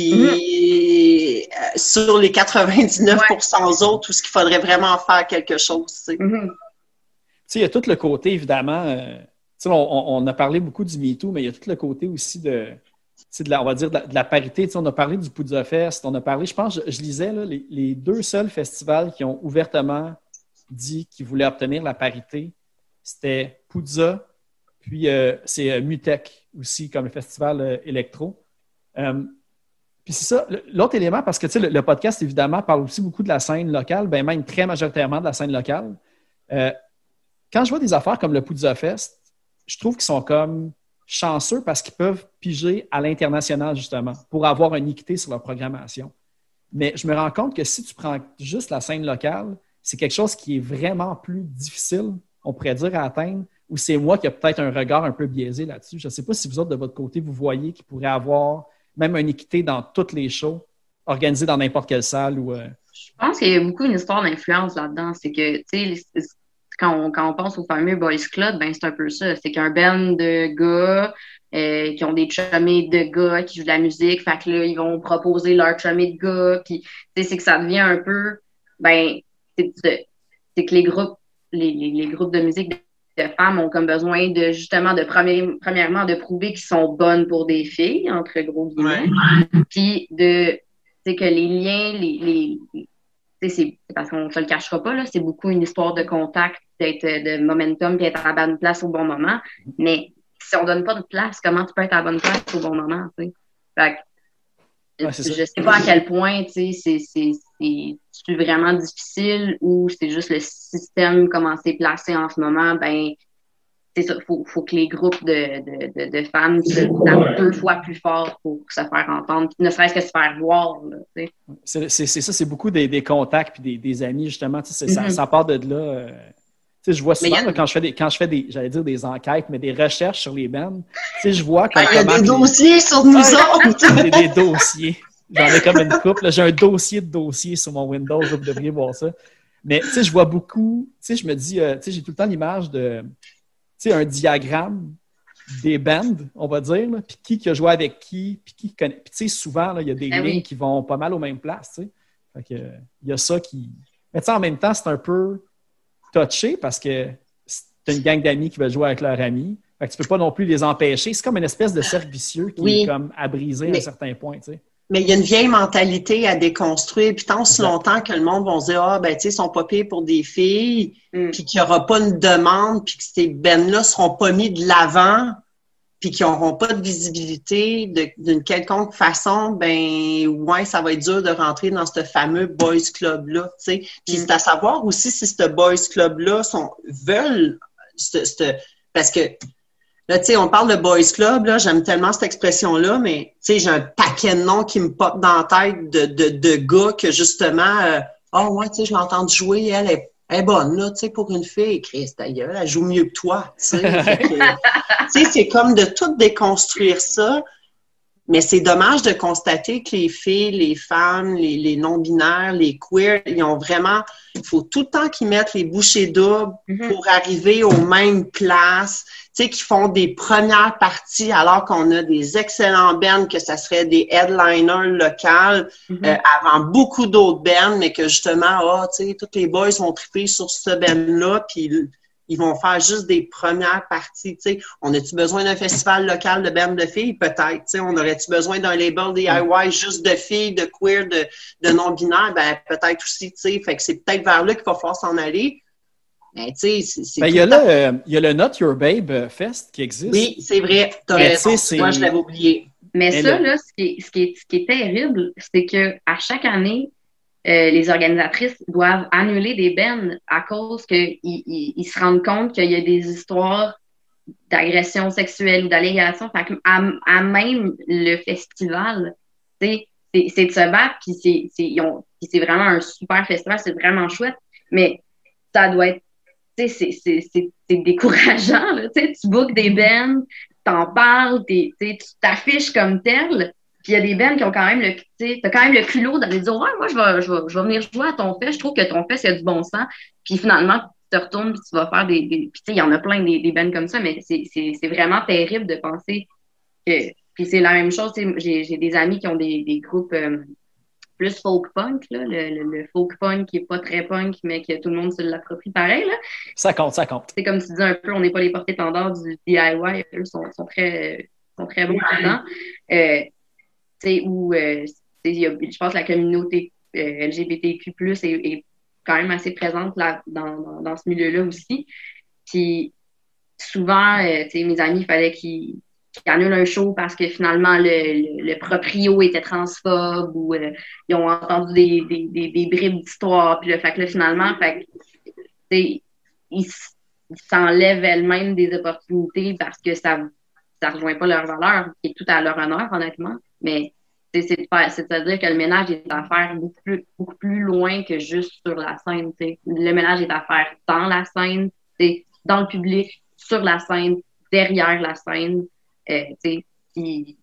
S2: puis mm-hmm. sur les quatre-vingt-dix-neuf pour cent ouais. autres, où ce qu'il faudrait vraiment faire quelque chose. Tu sais,
S1: mm-hmm. il y a tout le côté, évidemment, euh, on, on a parlé beaucoup du MeToo, mais il y a tout le côté aussi de, de la, on va dire, de la, de la parité. On a parlé du Poudza Fest, on a parlé, je pense, je, je lisais, là, les, les deux seuls festivals qui ont ouvertement dit qu'ils voulaient obtenir la parité, c'était Poudza, puis euh, c'est euh, Mutech aussi, comme le festival euh, électro. Euh, puis c'est ça, l'autre élément, parce que le, le podcast, évidemment, parle aussi beaucoup de la scène locale, ben même très majoritairement de la scène locale. Euh, quand je vois des affaires comme le Poudza Fest, je trouve qu'ils sont comme chanceux parce qu'ils peuvent piger à l'international, justement, pour avoir une équité sur leur programmation. Mais je me rends compte que si tu prends juste la scène locale, c'est quelque chose qui est vraiment plus difficile, on pourrait dire, à atteindre, ou c'est moi qui ai peut-être un regard un peu biaisé là-dessus. Je ne sais pas si vous autres, de votre côté, vous voyez qu'il pourrait avoir même une équité dans toutes les shows, organisées dans n'importe quelle salle. Ou, euh...
S3: Je pense qu'il y a beaucoup une histoire d'influence là-dedans. C'est que, tu sais, quand on, quand on pense au fameux Boys Club, ben c'est un peu ça. C'est qu'un band de gars euh, qui ont des chummés de gars qui jouent de la musique, fait que là, ils vont proposer leur chummé de gars, puis, tu sais, c'est que ça devient un peu, ben, c'est, c'est que les groupes Les, les, les groupes de musique de, de femmes ont comme besoin de, justement, de premier, premièrement, de prouver qu'ils sont bonnes pour des filles, entre gros guillemets, ouais. Puis de, tu sais, que les liens, les, les, tu sais, c'est parce qu'on ne se le cachera pas, là, c'est beaucoup une histoire de contact, d'être, de momentum, puis être à la bonne place au bon moment, mais si on donne pas de place, comment tu peux être à la bonne place au bon moment, tu sais? Fait que, ouais, je sais pas à quel point, tu sais, c'est, c'est, c'est, c'est vraiment difficile ou c'est juste le système, comment c'est placé en ce moment, ben, c'est ça, faut, faut que les groupes de, de, de, de femmes se tapent deux fois plus fort pour se faire entendre, ne serait-ce que se faire voir, là, tu sais.
S1: C'est, c'est, c'est ça, c'est beaucoup des, des contacts puis des, des amis, justement, tu sais, mm-hmm. ça, ça part de là. Euh... Tu sais, je vois souvent, a... là, quand je fais des, quand je fais des, j'allais dire des enquêtes, mais des recherches sur les bands, tu sais, je vois comme.
S2: Il y a des dossiers
S1: les...
S2: sur nous autres!
S1: J'ai des dossiers. J'en ai comme une couple. Là. J'ai un dossier de dossiers sur mon Windows, là, vous devriez voir ça. Mais, tu sais, je vois beaucoup, tu sais, je me dis, euh, tu sais, j'ai tout le temps l'image de, tu sais, un diagramme des bands, on va dire, là, puis qui qui a joué avec qui, puis qui connaît. Puis, tu sais, souvent, là, il y a des ah, lignes oui. qui vont pas mal aux mêmes places, tu sais. Fait que, il y a ça qui. Mais, tu sais, en même temps, c'est un peu touché parce que c'est une gang d'amis qui veulent jouer avec leurs amis. Fait que tu peux pas non plus les empêcher. C'est comme une espèce de cercle vicieux qui oui. est comme à briser mais, à un certain point, tu sais.
S2: Mais il y a une vieille mentalité à déconstruire. Puis tant si longtemps que le monde va se dire « Ah, ben, tu sais, ils sont pas payés pour des filles, mm. puis qu'il y aura pas une demande, puis que ces bennes-là seront pas mis de l'avant, puis qu'ils n'auront pas de visibilité de, d'une quelconque façon, ben, ouais, ça va être dur de rentrer dans ce fameux boys club-là, tu sais. Puis mm. c'est à savoir aussi si ce boys club-là sont, veulent, c'te, c'te, parce que là, tu sais, on parle de boys club, là, j'aime tellement cette expression-là, mais, tu sais, j'ai un paquet de noms qui me pop dans la tête de, de, de gars que, justement, euh, oh, ouais, tu sais, je l'ai entendu jouer, elle est, elle est bonne, là, tu sais, pour une fille, Chris, d'ailleurs, elle joue mieux que toi, tu sais. Tu sais, c'est comme de tout déconstruire ça, mais c'est dommage de constater que les filles, les femmes, les, les non-binaires, les queers, ils ont vraiment, il faut tout le temps qu'ils mettent les bouchées doubles mm-hmm. pour arriver aux mêmes places, tu sais, qui font des premières parties alors qu'on a des excellents bands, que ça serait des headliners locales mm-hmm. euh, avant beaucoup d'autres bands, mais que justement, ah, tu sais, tous les boys vont triper sur ce band-là, puis ils vont faire juste des premières parties, tu sais. On a-tu besoin d'un festival local de bandes de filles? Peut-être, tu sais. On aurait-tu besoin d'un label D I Y juste de filles, de queer, de, de non-binaires? Ben, peut-être aussi, tu sais. Fait que c'est peut-être vers là qu'il va falloir s'en aller. Ben, tu sais, c'est, c'est
S1: ben, il y a le, euh, il y a le Not Your Babe Fest qui existe.
S2: Oui, c'est vrai. Tu as raison. Moi, je l'avais oublié.
S3: Mais Mais ça, le... là, ce qui, est, ce, qui est, ce qui est terrible, c'est qu'à chaque année, euh, les organisatrices doivent annuler des bands à cause qu'ils ils, ils se rendent compte qu'il y a des histoires d'agression sexuelle ou d'allégation. Fait à, à même le festival, c'est, c'est de se battre, puis c'est, c'est, ils ont, puis c'est vraiment un super festival, c'est vraiment chouette, mais ça doit être, tu sais, c'est, c'est, c'est, c'est décourageant, là, tu sais, tu bookes des bands, t'en parles, t'es, tu t'affiches comme tel, puis il y a des bands qui ont quand même le, tu sais, t'as quand même le culot d'aller dire, ouais, moi, je vais, je vais, je vais venir jouer à ton fest, je trouve que ton fest, il y a du bon sens, puis finalement, tu te retournes, puis tu vas faire des, des puis tu sais, il y en a plein des, des bands comme ça, mais c'est, c'est, c'est vraiment terrible de penser que, puis c'est la même chose, tu sais, j'ai, j'ai des amis qui ont des, des groupes euh, plus folk punk, là, le, le, le folk punk qui est pas très punk, mais que tout le monde se l'approprie pareil, là.
S1: Ça compte, ça compte.
S3: C'est comme tu dis un peu, on n'est pas les porte-étendards du D I Y, eux sont, sont très, sont très bons là-dedans. Euh, tu sais, où, euh, y a, je pense que la communauté euh, L G B T Q plus, est, est quand même assez présente là, dans, dans, dans ce milieu-là aussi. Puis souvent, euh, tu sais, mes amis, il fallait qu'ils qui annulent un show parce que finalement le, le, le proprio était transphobe ou euh, ils ont entendu des, des, des, des bribes d'histoire. Puis là, fait que là, finalement, fait que, ils, ils s'enlèvent elles-mêmes des opportunités parce que ça ça rejoint pas leur valeur, qui est tout à leur honneur, honnêtement. Mais c'est, c'est, c'est-à-dire que le ménage est à faire beaucoup plus, beaucoup plus loin que juste sur la scène. T'sais. Le ménage est à faire dans la scène, dans le public, sur la scène, derrière la scène. Euh, qui,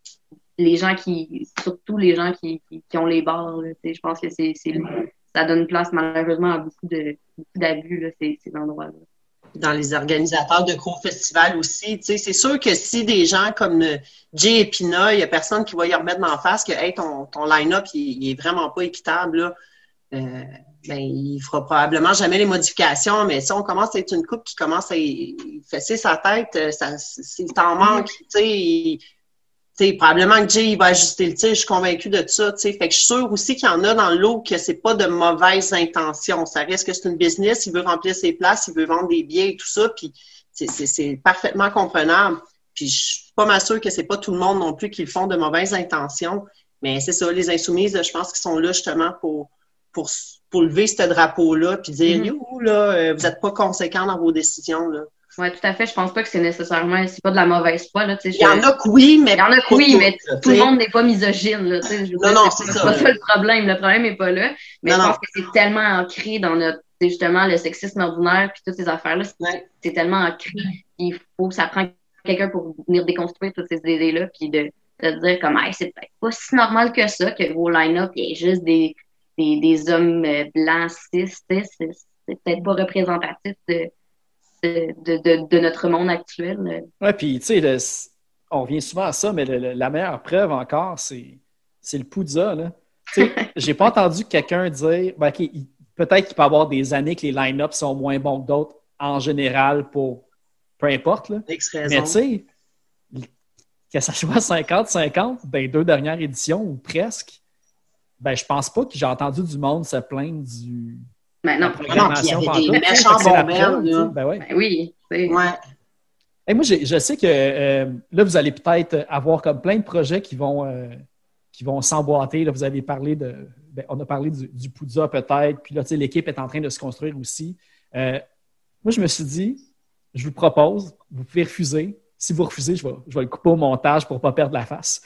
S3: les gens qui, surtout les gens qui, qui, qui ont les bars, là, je pense que c'est, c'est, ça donne place malheureusement à beaucoup, de, beaucoup d'abus, là, ces, ces endroits-là.
S2: Dans les organisateurs de gros festivals aussi, c'est sûr que si des gens comme Jay et Pina, il n'y a personne qui va y remettre dans la face que hey, ton, ton line-up, il, il est vraiment pas équitable, là. Euh, ben, il fera probablement jamais les modifications, mais si on commence à être une couple qui commence à y fesser sa tête, ça, s'il t'en manque, tu sais, tu sais, probablement que Jay, il va ajuster le tir, je suis convaincue de ça, tu sais. Fait que je suis sûre aussi qu'il y en a dans le lot que c'est pas de mauvaises intentions. Ça reste que c'est une business, il veut remplir ses places, il veut vendre des billets et tout ça, puis c'est, c'est, c'est parfaitement comprenable. Puis je suis pas mal sûre que c'est pas tout le monde non plus qui le font de mauvaises intentions, mais c'est ça, les insoumises, je pense qu'ils sont là justement pour, pour, pour lever ce drapeau-là, puis dire, mm-hmm. Yo, là, vous êtes pas conséquents dans vos décisions, là.
S3: Oui, tout à fait. Je pense pas que c'est nécessairement, c'est pas de la mauvaise foi, là, tu sais.
S2: Il y en a que oui, mais.
S3: Il y en a que oui, mais tout, tout le monde n'est pas misogyne, là, tu sais.
S2: Non, dire, non, c'est,
S3: c'est
S2: ça.
S3: C'est pas ça le problème. Le problème n'est pas là. Mais non, je pense
S2: non.
S3: que c'est tellement ancré dans notre, c'est justement le sexisme ordinaire puis toutes ces affaires-là. C'est,
S2: ouais.
S3: c'est tellement ancré. Il faut que ça prenne quelqu'un pour venir déconstruire toutes ces idées-là puis de, de dire comme, hey, c'est peut-être pas si normal que ça, que vos line-up, il y ait juste des, des, des hommes blancs cis, c'est, c'est, c'est peut-être pas représentatif de, De, de, de notre monde actuel.
S1: Oui, puis tu sais, on revient souvent à ça, mais le, le, la meilleure preuve encore, c'est, c'est le poudza. Tu sais, j'ai pas entendu quelqu'un dire, ben, okay, il, peut-être qu'il peut y avoir des années que les line-ups sont moins bons que d'autres en général pour peu importe. Là. Mais tu sais, que ça soit cinquante cinquante dans les deux dernières éditions ou presque, ben je pense pas que j'ai entendu du monde se plaindre du.
S3: Ben non,
S2: non, puis il y avait des méchants bombeurs, là.
S1: Ben, ouais.
S3: Ben oui. C'est...
S2: Ouais.
S1: Et moi, j'ai, je sais que euh, là, vous allez peut-être avoir comme plein de projets qui vont, euh, qui vont s'emboîter. Là, vous avez parlé de... Ben, on a parlé du, du poudza peut-être, puis là, tu sais, l'équipe est en train de se construire aussi. Euh, moi, je me suis dit, je vous propose, vous pouvez refuser. Si vous refusez, je vais, je vais le couper au montage pour ne pas perdre la face.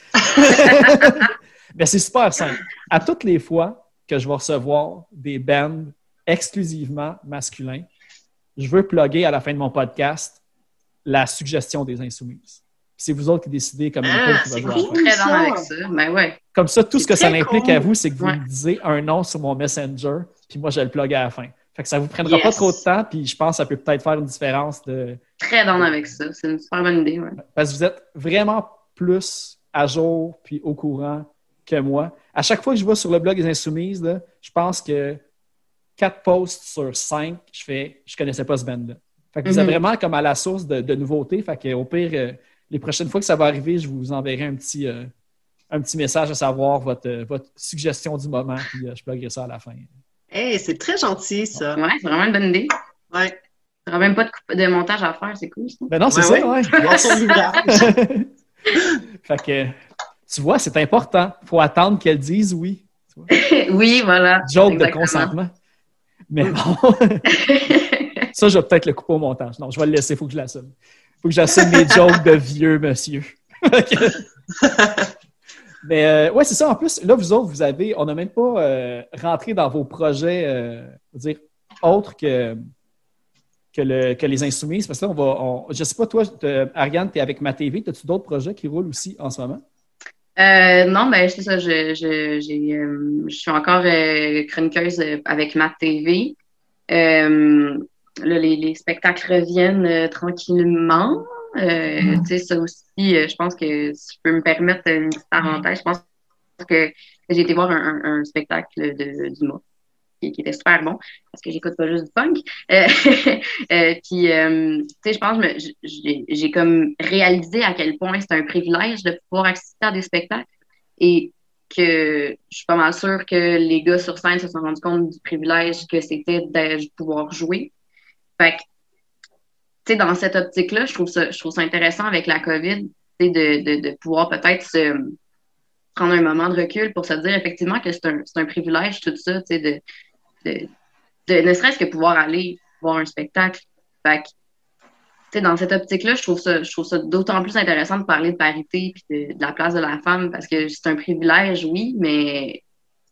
S1: Mais c'est super simple. À toutes les fois que je vais recevoir des bands exclusivement masculins, je veux plugger à la fin de mon podcast la suggestion des insoumises. C'est vous autres qui décidez comme
S2: ah,
S1: qui va jouer
S2: cool,
S3: très bon avec ça. Ben ouais.
S1: Comme ça, tout
S2: c'est
S1: ce que ça implique
S2: cool.
S1: à vous, c'est que vous
S3: ouais.
S1: me disiez un nom sur mon Messenger, puis moi, je le plug à la fin. Fait que ça vous prendra
S2: yes.
S1: pas trop de temps, puis je pense que ça peut peut-être faire une différence de...
S3: Très bon avec ça. C'est une super bonne idée, ouais.
S1: Parce que vous êtes vraiment plus à jour puis au courant que moi. À chaque fois que je vais sur le blog des Insoumises, là, je pense que quatre posts sur cinq, je fais, je connaissais pas ce band-là. Fait que vous êtes mm-hmm. vraiment comme à la source de, de nouveautés. Fait que au pire, euh, les prochaines fois que ça va arriver, je vous enverrai un petit, euh, un petit message à savoir votre, euh, votre suggestion du moment, puis euh, je pluguerai ça à la fin.
S2: Hey, c'est très gentil, ça.
S3: Ouais, c'est vraiment une bonne idée.
S2: Ouais.
S3: Tu n'auras même pas de, coupe, de montage à faire, c'est cool, ça.
S1: Ben non, c'est
S2: ouais,
S1: ça, ouais.
S2: Voir son ouvrage.
S1: Fait que, tu vois, c'est important. Il faut attendre qu'elle dise oui. Tu vois?
S3: Oui, voilà.
S1: Joke
S3: exactement.
S1: de consentement. Mais bon, ça, je vais peut-être le couper au montage. Non, je vais le laisser, il faut que je l'assume. Il faut que j'assume mes jokes de vieux monsieur. Mais euh, ouais, c'est ça. En plus, là, vous autres, vous avez, on n'a même pas euh, rentré dans vos projets, euh, je veux dire, autres que, que, le, que les Insoumises. Parce que là, on va, on, je sais pas, toi, Ariane, tu es avec Ma T V. As-tu d'autres projets qui roulent aussi en ce moment?
S3: Euh, non, ben c'est ça. Je, je, j'ai, euh, je suis encore euh, chroniqueuse avec Ma T V. Euh, là, les, les spectacles reviennent euh, tranquillement. Euh, tu sais, ça aussi, euh, je pense que si je peux me permettre une petite parenthèse, je pense que, que j'ai été voir un, un, un spectacle de, du mois qui, qui était super bon parce que j'écoute pas juste du punk. Euh, euh, puis, euh, tu sais, je pense que j'ai, j'ai comme réalisé à quel point c'est un privilège de pouvoir assister à des spectacles et que je suis pas mal sûre que les gars sur scène se sont rendus compte du privilège que c'était de pouvoir jouer. Fait que, tu sais, dans cette optique-là, je trouve ça, je trouve ça intéressant avec la COVID, tu sais, de, de, de pouvoir peut-être se prendre un moment de recul pour se dire effectivement que c'est un, c'est un privilège, tout ça, tu sais, de, de, de ne serait-ce que pouvoir aller voir un spectacle. Fait que, tu sais, dans cette optique-là, je trouve ça, je trouve ça d'autant plus intéressant de parler de parité et de, de la place de la femme parce que c'est un privilège, oui, mais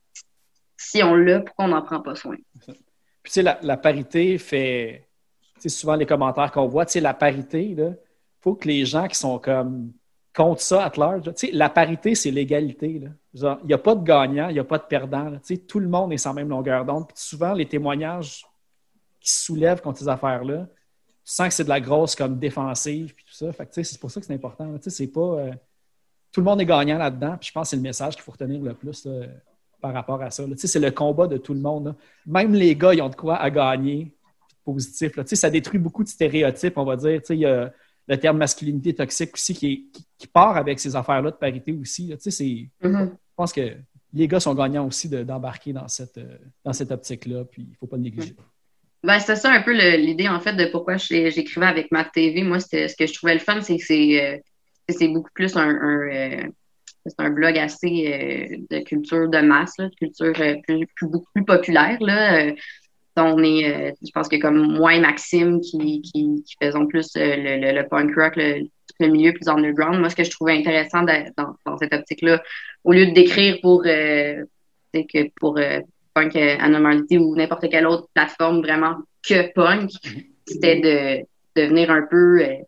S3: si on l'a, pourquoi on n'en prend pas soin?
S1: Puis, tu sais, la, la parité fait... Tu sais, souvent, les commentaires qu'on voit, tu sais, la parité, il faut que les gens qui sont comme contre ça at large, tu sais, la parité, c'est l'égalité. Il n'y a pas de gagnant, il n'y a pas de perdant. Tu sais, tout le monde est sans même longueur d'onde. Puis souvent, les témoignages qui se soulèvent contre ces affaires-là, tu sens que c'est de la grosse comme défensive puis tout ça. Fait que, tu sais, c'est pour ça que c'est important. Tu sais, c'est pas... Euh, tout le monde est gagnant là-dedans. Puis je pense que c'est le message qu'il faut retenir le plus là, par rapport à ça. Tu sais, c'est le combat de tout le monde. Là. Même les gars, ils ont de quoi à gagner. Positif. Là. Tu sais, ça détruit beaucoup de stéréotypes, on va dire. Tu sais, il y a le terme masculinité toxique aussi qui, est, qui, qui part avec ces affaires-là de parité aussi. Là. Tu sais, c'est, mm-hmm. Je pense que les gars sont gagnants aussi de, d'embarquer dans cette, euh, dans cette optique-là, puis il ne faut pas le négliger.
S3: Ben, c'est ça un peu le, l'idée, en fait, de pourquoi j'écrivais avec Ma T V. Moi, c'était, ce que je trouvais le fun, c'est que c'est, euh, c'est beaucoup plus un, un, euh, c'est un blog assez euh, de culture de masse, là, de culture euh, plus, plus, beaucoup plus populaire, là. Euh, On est, euh, je pense que comme moi et Maxime qui, qui, qui faisons plus euh, le, le, le punk rock, le, le milieu plus underground, moi, ce que je trouvais intéressant de, dans, dans cette optique-là, au lieu d'écrire pour, euh, que pour euh, Punk Anomaly ou n'importe quelle autre plateforme vraiment que punk, c'était de, de venir un peu euh,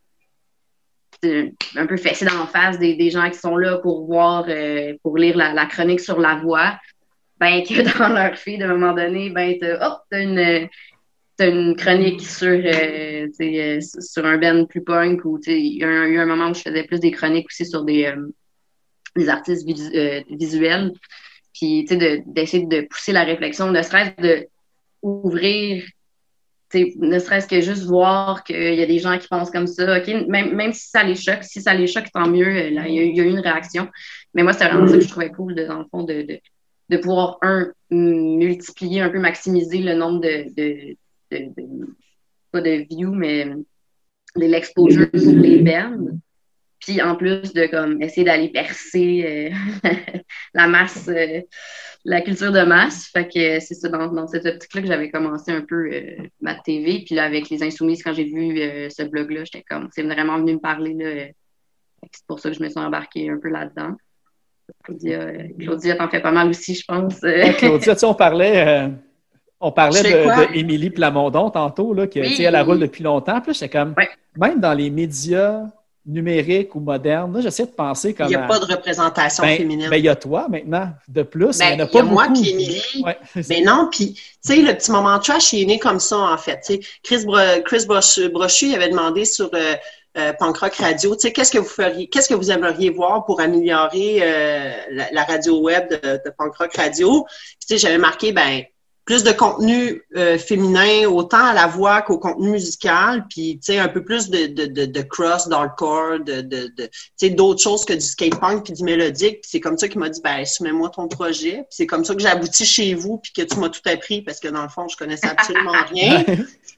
S3: de, un peu fesser dans la face des, des gens qui sont là pour voir, euh, pour lire la, la chronique sur la voix. Ben, que dans leur feed, à un moment donné, ben, t'as, oh, t'as une, t'as une chronique sur, euh, euh, sur un band plus punk ou, il y, y a eu un moment où je faisais plus des chroniques aussi sur des, euh, des artistes visu- euh, visuels. Puis, tu sais, de, d'essayer de pousser la réflexion, ne serait-ce de ouvrir, ne serait-ce que juste voir qu'il y a des gens qui pensent comme ça. OK, même, même si ça les choque, si ça les choque, tant mieux, là, il y, y a eu une réaction. Mais moi, c'était vraiment ça que je trouvais cool, de, dans le fond, de, de de pouvoir, un, multiplier, un peu maximiser le nombre de, de, de, de pas de views, mais de l'exposure sur les bands. Puis en plus de comme essayer d'aller percer euh, la masse, euh, la culture de masse. Fait que c'est ça, dans, dans cette optique-là que j'avais commencé un peu euh, Ma T V. Puis là, avec les Insoumises, quand j'ai vu euh, ce blog-là, j'étais comme, c'est vraiment venu me parler, là. Euh, c'est pour ça que je me suis embarquée un peu là-dedans. Claudia, Claudia t'en fais pas mal aussi, je pense.
S1: Ouais, Claudia, tu sais, on parlait, euh, on parlait de, de Émilie Plamondon tantôt, là, qui oui. Elle la roule depuis longtemps. Puis c'est comme, ouais. Même dans les médias numériques ou modernes, là, j'essaie de penser comme.
S2: Il n'y a à, pas de représentation
S1: ben,
S2: féminine.
S1: Ben, il y a toi maintenant, de plus.
S2: Ben,
S1: il y en a
S2: pas
S1: pas
S2: y a moi
S1: beaucoup.
S2: puis Émilie. Ouais, ben non, puis, tu sais, le petit moment de trash est né comme ça, en fait. T'sais, Chris, Bro- Chris Brochu, Brochu il avait demandé sur. Euh, Euh, Punk Rock Radio, tu sais, qu'est-ce que vous feriez, qu'est-ce que vous aimeriez voir pour améliorer euh, la, la radio web de, de Punk Rock Radio? Tu sais, j'avais marqué, ben, plus de contenu euh, féminin, autant à la voix qu'au contenu musical, puis, tu sais, un peu plus de, de, de, de cross, d'hardcore, de, de, de, tu sais, d'autres choses que du skate punk puis du mélodique. Puis c'est comme ça qu'il m'a dit, ben, soumets-moi ton projet. Puis c'est comme ça que j'ai abouti chez vous puis que tu m'as tout appris parce que dans le fond, je connaissais absolument rien.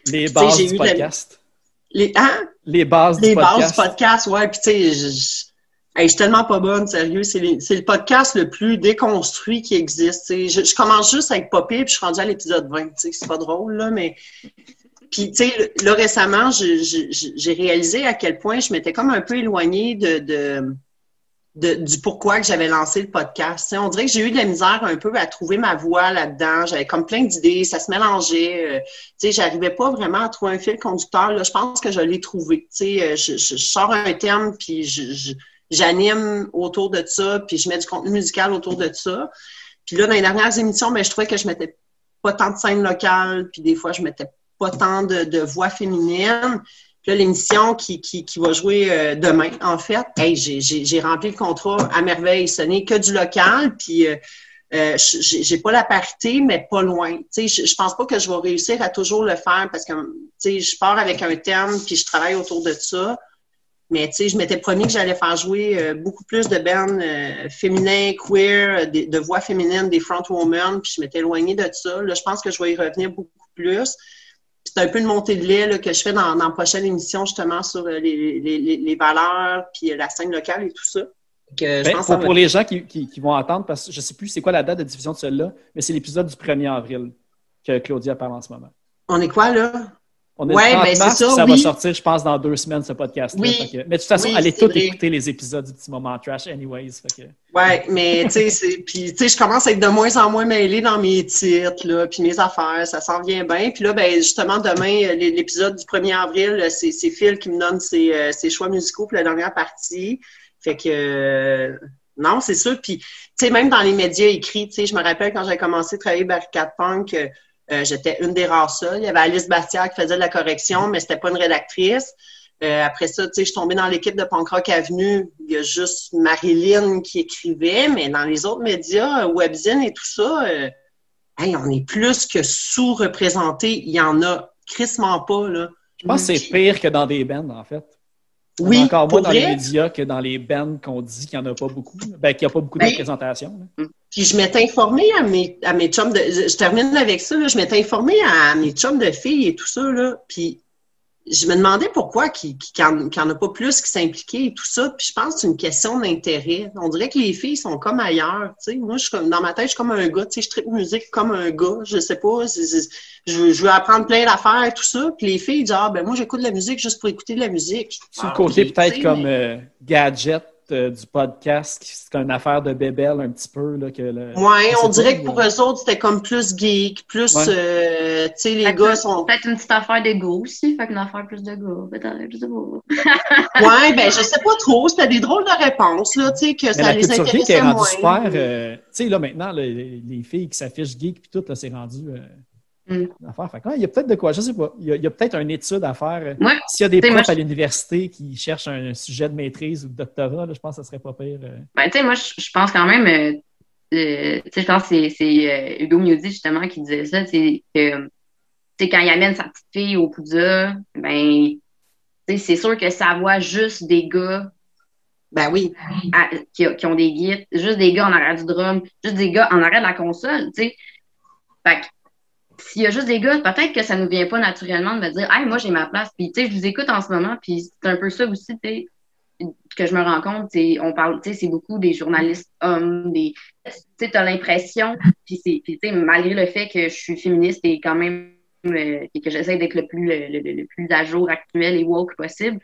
S1: Les bases du podcast.
S2: La... Les, hein?
S1: Les bases du
S2: les
S1: podcast.
S2: Les bases du podcast, ouais. Puis tu sais, je, je... Hey, je suis tellement pas bonne, sérieux. C'est, les, c'est le podcast le plus déconstruit qui existe. Je, je commence juste avec Poppy, puis je suis rendue à l'épisode vingt. C'est pas drôle, là, mais... Puis, tu sais, là, récemment, je, je, j'ai réalisé à quel point je m'étais comme un peu éloignée de, de, de, du pourquoi que j'avais lancé le podcast. T'sais, on dirait que j'ai eu de la misère un peu à trouver ma voix là-dedans. J'avais comme plein d'idées, ça se mélangeait. Euh, tu sais, j'arrivais pas vraiment à trouver un fil conducteur. Là, je pense que je l'ai trouvé. Tu sais, je, je, je sors un thème, puis je... je j'anime autour de ça, puis je mets du contenu musical autour de ça. Puis là, dans les dernières émissions, ben, je trouvais que je mettais pas tant de scènes locales, puis des fois, je mettais pas tant de, de voix féminines. Puis là, l'émission qui, qui, qui va jouer euh, demain, en fait, hey, j'ai, j'ai, j'ai rempli le contrat à merveille. Ce n'est que du local, puis euh, euh, j'ai, j'ai pas la parité, mais pas loin. Tu sais, je, je pense pas que je vais réussir à toujours le faire parce que, tu sais, je pars avec un thème, puis je travaille autour de ça. Mais tu sais, je m'étais promis que j'allais faire jouer euh, beaucoup plus de bands euh, féminins, queer, de, de voix féminines, des frontwomen, puis je m'étais éloignée de ça. Là, je pense que je vais y revenir beaucoup plus. C'est un peu une montée de lait là, que je fais dans, dans la prochaine émission, justement, sur euh, les, les, les, les valeurs, puis la scène locale et tout ça. Que,
S1: ben,
S2: je pense
S1: pour,
S2: va...
S1: pour les gens qui, qui, qui vont attendre, parce que je ne sais plus c'est quoi la date de diffusion de celle-là, mais c'est l'épisode du premier avril que Claudia parle en ce moment.
S2: On est quoi, là?
S1: On est
S2: ouais,
S1: le
S2: ben
S1: mars,
S2: c'est ça,
S1: ça
S2: oui.
S1: va sortir, je pense, dans deux semaines, ce podcast-là.
S2: Oui.
S1: Que... Mais de toute façon,
S2: oui,
S1: allez tous
S2: vrai.
S1: écouter les épisodes du Petit Moment Trash anyways. Fait que...
S2: Ouais, mais tu sais, c'est... Puis, tu sais, je commence à être de moins en moins mêlée dans mes titres, là, puis mes affaires, ça s'en vient bien. Puis là, ben justement, demain, l'épisode du premier avril, c'est, c'est Phil qui me donne ses, ses choix musicaux pour la dernière partie. Fait que... Euh... Non, c'est sûr. Puis, tu sais, même dans les médias écrits, tu sais, je me rappelle quand j'ai commencé à travailler Barricade Punk... Euh, j'étais une des rares seules. Il y avait Alice Bastière qui faisait de la correction, mais c'était pas une rédactrice. Euh, après ça, tu sais, je suis tombée dans l'équipe de Punk Rock Avenue. Il y a juste Marilyn qui écrivait, mais dans les autres médias, Webzine et tout ça, euh, hey, on est plus que sous-représentés. Il y en a crissement pas, là.
S1: Je pense que c'est pire que dans des bands, en fait.
S2: Oui,
S1: encore moins dans
S2: vrai?
S1: les médias que dans les bands qu'on dit qu'il n'y en a pas beaucoup. Ben, qu'il n'y a pas beaucoup de
S2: ben,
S1: représentation. Là.
S2: Puis je m'étais informée à mes, à mes chums de... Je, je termine avec ça, là, je m'étais informée à mes chums de filles et tout ça, là, puis je me demandais pourquoi qu'il n'y en, qu'il en a pas plus qui s'impliquaient et tout ça, puis je pense que c'est une question d'intérêt. On dirait que les filles sont comme ailleurs, tu sais. Moi, je suis comme, dans ma tête, je suis comme un gars, tu sais, je tripe musique comme un gars, je sais pas, c'est, c'est, je, je veux apprendre plein d'affaires et tout ça, puis les filles disent, ah, ben moi, j'écoute de la musique juste pour écouter de la musique.
S1: C'est le
S2: ah,
S1: côté
S2: okay,
S1: peut-être comme
S2: mais...
S1: euh, gadget euh, du podcast, c'est une affaire de bébelle un petit peu. Là, que le,
S2: ouais, on dirait
S1: pas,
S2: que pour
S1: euh...
S2: eux autres, c'était comme plus geek, plus, ouais. euh, tu sais, les
S3: fait
S2: gars sont...
S3: Peut-être une petite affaire de go aussi, fait qu'une affaire plus de go, peut-être, je sais pas.
S2: ouais, ben je sais pas trop, c'était des drôles de réponses, là, tu sais, que
S1: mais
S2: ça les intéressait
S1: geek est rendu
S2: moins.
S1: super, euh, tu sais, là, maintenant, là, les, les filles qui s'affichent geek puis tout, là, c'est rendu... Euh... Mm. Fait que, ouais, il y a peut-être de quoi, je sais pas. Il y a, il y a peut-être une étude à faire.
S3: Ouais.
S1: S'il y a des profs
S3: moi, je...
S1: à l'université qui cherchent un sujet de maîtrise ou de doctorat, là, je pense que ça serait pas pire. Euh...
S3: Ben, tu sais, moi, je, je pense quand même, euh, euh, tu sais, je pense que c'est, c'est euh, Hugo Miodi, justement, qui disait ça, c'est que, tu sais, quand il amène sa petite fille au Poudja, ben, tu sais, c'est sûr que ça voit juste des gars.
S2: Ben oui.
S3: À, qui, qui ont des guides, juste des gars en arrière du drum, juste des gars en arrière de la console, tu sais. Fait que, s'il y a juste des gars, peut-être que ça ne nous vient pas naturellement de me dire « Hey, moi, j'ai ma place. » Puis, tu sais, je vous écoute en ce moment, puis c'est un peu ça aussi, tu sais, que je me rends compte. On parle, tu sais, c'est beaucoup des journalistes hommes, des... Tu sais, t'as l'impression, puis tu sais, malgré le fait que je suis féministe et quand même, euh, et que j'essaie d'être le plus, le, le, le plus à jour, actuel et woke possible,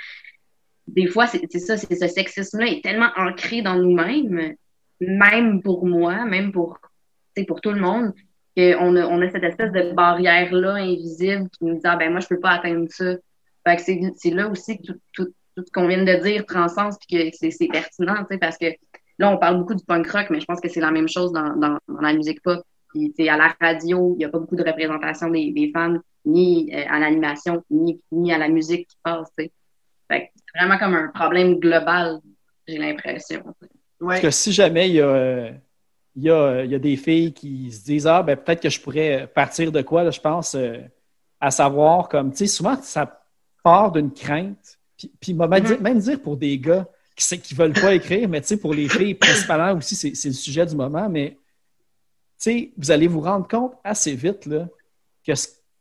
S3: des fois, c'est, c'est ça, c'est ce sexisme-là est tellement ancré dans nous-mêmes, même pour moi, même pour, tu sais, pour tout le monde, qu'on a, on a cette espèce de barrière-là invisible qui nous dit « Ah ben moi, je peux pas atteindre ça. » Fait que c'est, c'est là aussi que tout, tout, tout ce qu'on vient de dire transcende puis que c'est, c'est pertinent, tu sais, parce que là, on parle beaucoup du punk rock, mais je pense que c'est la même chose dans, dans, dans la musique pop. Puis, tu sais, à la radio, il n'y a pas beaucoup de représentation des, des femmes, ni euh, à l'animation, ni, ni à la musique qui passe, tu sais. Fait que c'est vraiment comme un problème global, j'ai l'impression.
S1: Ouais. Parce que si jamais il y a... Euh... Il y, a, il y a des filles qui se disent « Ah, ben peut-être que je pourrais partir de quoi, là, je pense, euh, à savoir, comme, tu sais, souvent, ça part d'une crainte. Puis, puis même, mm-hmm. dire, même dire pour des gars qui ne veulent pas écrire, mais tu sais, pour les filles, principalement aussi, c'est, c'est le sujet du moment, mais tu sais, vous allez vous rendre compte assez vite, là, que ce,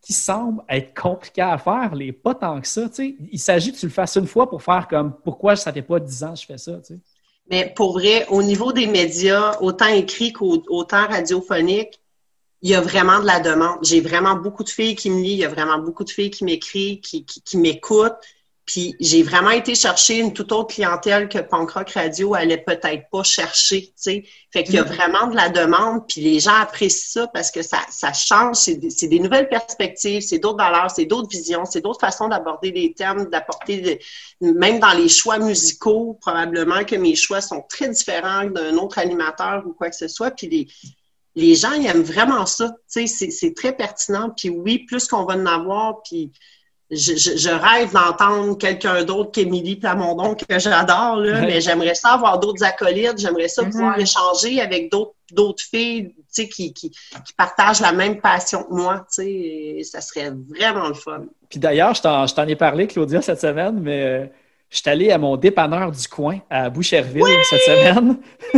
S1: qui semblent être compliquées à faire, les pas tant que ça. T'sais. Il s'agit que tu le fasses une fois pour faire comme pourquoi ça fait pas dix ans que je fais ça. T'sais.
S2: Mais pour vrai, au niveau des médias, autant écrits qu'autant radiophoniques, il y a vraiment de la demande. J'ai vraiment beaucoup de filles qui me lisent, il y a vraiment beaucoup de filles qui m'écrivent, qui, qui, qui m'écoutent. Puis j'ai vraiment été chercher une toute autre clientèle que Punk Rock Radio allait peut-être pas chercher, tu sais. Fait qu'il y a vraiment de la demande, puis les gens apprécient ça parce que ça, ça change, c'est des, c'est des nouvelles perspectives, c'est d'autres valeurs, c'est d'autres visions, c'est d'autres façons d'aborder des thèmes, d'apporter, de, même dans les choix musicaux, probablement que mes choix sont très différents d'un autre animateur ou quoi que ce soit, puis les les gens, ils aiment vraiment ça, tu sais, c'est, c'est très pertinent, puis oui, plus qu'on va en avoir, puis Je, je, je rêve d'entendre quelqu'un d'autre qu'Émilie Plamondon, que j'adore, là, ouais. mais j'aimerais ça avoir d'autres acolytes, j'aimerais ça mm-hmm. pouvoir échanger avec d'autres, d'autres filles, tu sais, qui, qui, qui partagent la même passion que moi, tu sais, ça serait vraiment le fun.
S1: Puis d'ailleurs, je t'en, je t'en ai parlé, Claudia, cette semaine, mais euh, je suis allé à mon dépanneur du coin, à Boucherville, oui! cette semaine.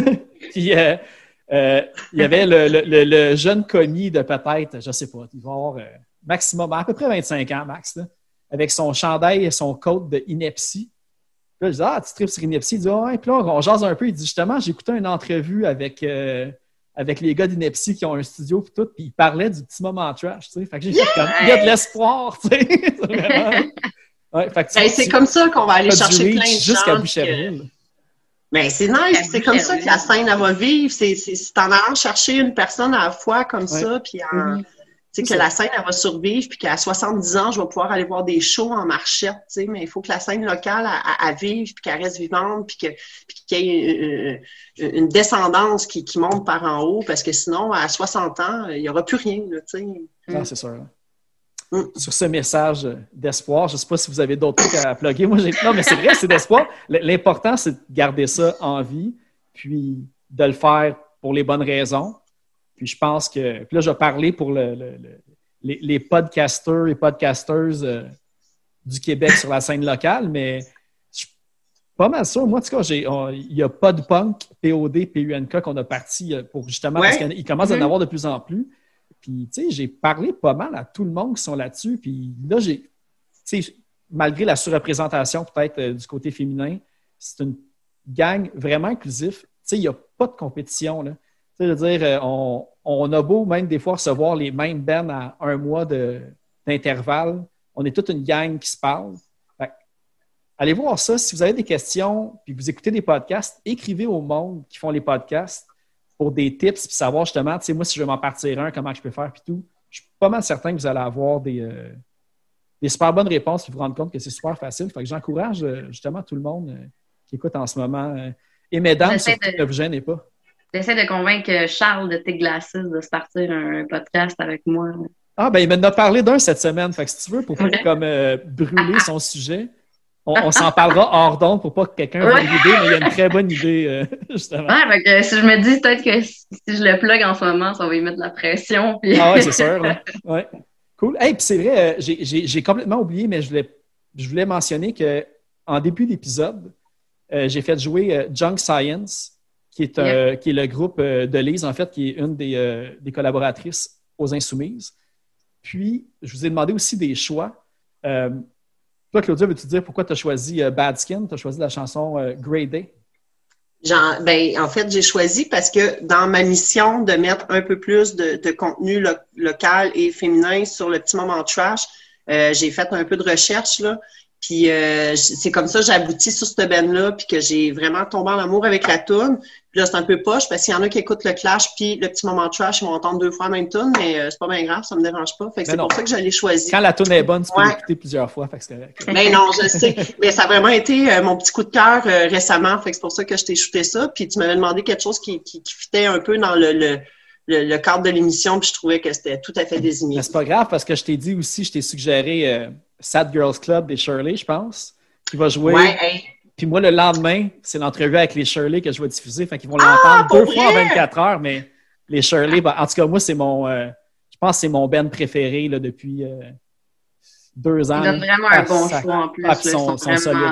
S1: Puis euh, euh, il y avait le, le, le jeune commis de peut-être, je sais pas, il va avoir euh, maximum, à peu près vingt-cinq ans, max, là. Avec son chandail et son coat de Inepsy. Puis là, je dis, ah, tu tripes sur Inepsy? Il dit, ah, ouais. Puis là, on jase un peu. Il dit, justement, j'ai écouté une entrevue avec, euh, avec les gars d'Inepsy qui ont un studio et tout, puis ils parlaient du petit moment trash, tu sais. Fait que j'ai yeah! fait comme, il y a de l'espoir, tu sais. C'est vraiment... ouais, fait que, tu
S2: ben, c'est comme ça qu'on va aller chercher plein de gens.
S1: Jusqu'à Boucherville.
S2: Que... Ben, c'est nice. C'est comme ça que la scène, elle va vivre. C'est, c'est, c'est en allant chercher une personne à la fois comme ouais. ça, puis en... Mm-hmm. Tu sais, que la scène, elle va survivre, puis qu'à soixante-dix ans, je vais pouvoir aller voir des shows en marchette, tu sais, mais il faut que la scène locale, elle, elle vive, puis qu'elle reste vivante, puis, que, puis qu'il y ait une, une descendance qui, qui monte par en haut, parce que sinon, à soixante ans, il n'y aura plus rien, tu sais.
S1: Non, c'est sûr. Hein. Mm. Sur ce message d'espoir, je ne sais pas si vous avez d'autres trucs à plugger. Moi, j'ai... Non, mais c'est vrai, c'est d'espoir. L'important, c'est de garder ça en vie, puis de le faire pour les bonnes raisons. Puis je pense que... Puis là, je vais parler pour le, le, le, les, les podcasters et podcasteuses euh, du Québec sur la scène locale, mais je suis pas mal sûr. Moi, en tout cas, j'ai, on, il y a Podpunk, P O D, P U N K qu'on a parti pour justement... Ouais. Parce qu'il commence à en avoir de plus en plus. Puis, tu sais, j'ai parlé pas mal à tout le monde qui sont là-dessus. Puis là, j'ai... Tu sais, malgré la surreprésentation peut-être euh, du côté féminin, c'est une gang vraiment inclusive. Tu sais, il n'y a pas de compétition, là. Tu sais, je veux dire, on, on a beau même des fois recevoir les mêmes bands à un mois de, d'intervalle. On est toute une gang qui se parle. Fait, allez voir ça. Si vous avez des questions puis vous écoutez des podcasts, écrivez au monde qui font les podcasts pour des tips puis savoir justement, tu sais, moi, si je veux m'en partir un, comment je peux faire puis tout. Je suis pas mal certain que vous allez avoir des, euh, des super bonnes réponses puis vous rendre compte que c'est super facile. Fait que j'encourage euh, justement tout le monde euh, qui écoute en ce moment. Euh, et mesdames, surtout, de... ne vous gênez pas.
S3: J'essaie de convaincre Charles de Tes Glasses de se partir un podcast avec moi.
S1: Ah, ben il m'en a parlé d'un cette semaine. Fait que si tu veux, pour pas okay. comme euh, brûler son sujet, on, on s'en parlera hors d'onde pour pas que quelqu'un ait l'idée, mais il y a une très bonne idée, euh, justement.
S3: Ah, fait que si je me dis peut-être que si je le plug en ce moment, ça va y mettre de la pression. Puis...
S1: ah, ouais, c'est sûr. Là. Ouais. Cool. Hey, puis c'est vrai, euh, j'ai, j'ai, j'ai complètement oublié, mais je voulais, je voulais mentionner qu'en début d'épisode, euh, j'ai fait jouer euh, Junk Science. Qui est, euh, yeah. qui est le groupe euh, de Lise, en fait, qui est une des, euh, des collaboratrices aux Insoumises. Puis, je vous ai demandé aussi des choix. Euh, toi, Claudia, veux-tu dire pourquoi tu as choisi euh, Bad Skin? Tu as choisi la chanson euh, Grey Day?
S2: Genre, ben, en fait, j'ai choisi parce que dans ma mission de mettre un peu plus de, de contenu lo- local et féminin sur le petit moment trash, euh, j'ai fait un peu de recherche, là. Puis euh, c'est comme ça que j'ai abouti sur cette band-là, puis que j'ai vraiment tombé en amour avec la toune. Puis là, c'est un peu poche, parce qu'il y en a qui écoutent le Clash, puis le petit moment trash, ils vont entendre deux fois la même toune, mais euh, c'est pas bien grave, ça me dérange pas. Fait que c'est non. pour ça que je l'ai choisi.
S1: Quand la toune est bonne, tu peux ouais. l'écouter plusieurs fois, fait que c'est correct.
S2: Ben non, je sais. Mais ça a vraiment été euh, mon petit coup de cœur euh, récemment, fait que c'est pour ça que je t'ai shooté ça. Puis tu m'avais demandé quelque chose qui, qui, qui fitait un peu dans le... le Le, le cadre de l'émission, puis je trouvais que c'était tout à fait désigné.
S1: Mais c'est pas grave, parce que je t'ai dit aussi, je t'ai suggéré euh, Sad Girls Club des Shirley, je pense, qui va jouer.
S2: Ouais, hey.
S1: Puis moi, le lendemain, c'est l'entrevue avec les Shirley que je vais diffuser. Fait qu'ils vont l'entendre ah, deux fois en vingt-quatre heures, mais les Shirley, ben, en tout cas, moi, c'est mon, euh, je pense que c'est mon band préféré là, depuis euh, deux ans.
S3: Ils donnent vraiment un bon choix en plus. Ah,
S1: ils sont, sont
S3: vraiment...
S1: solides.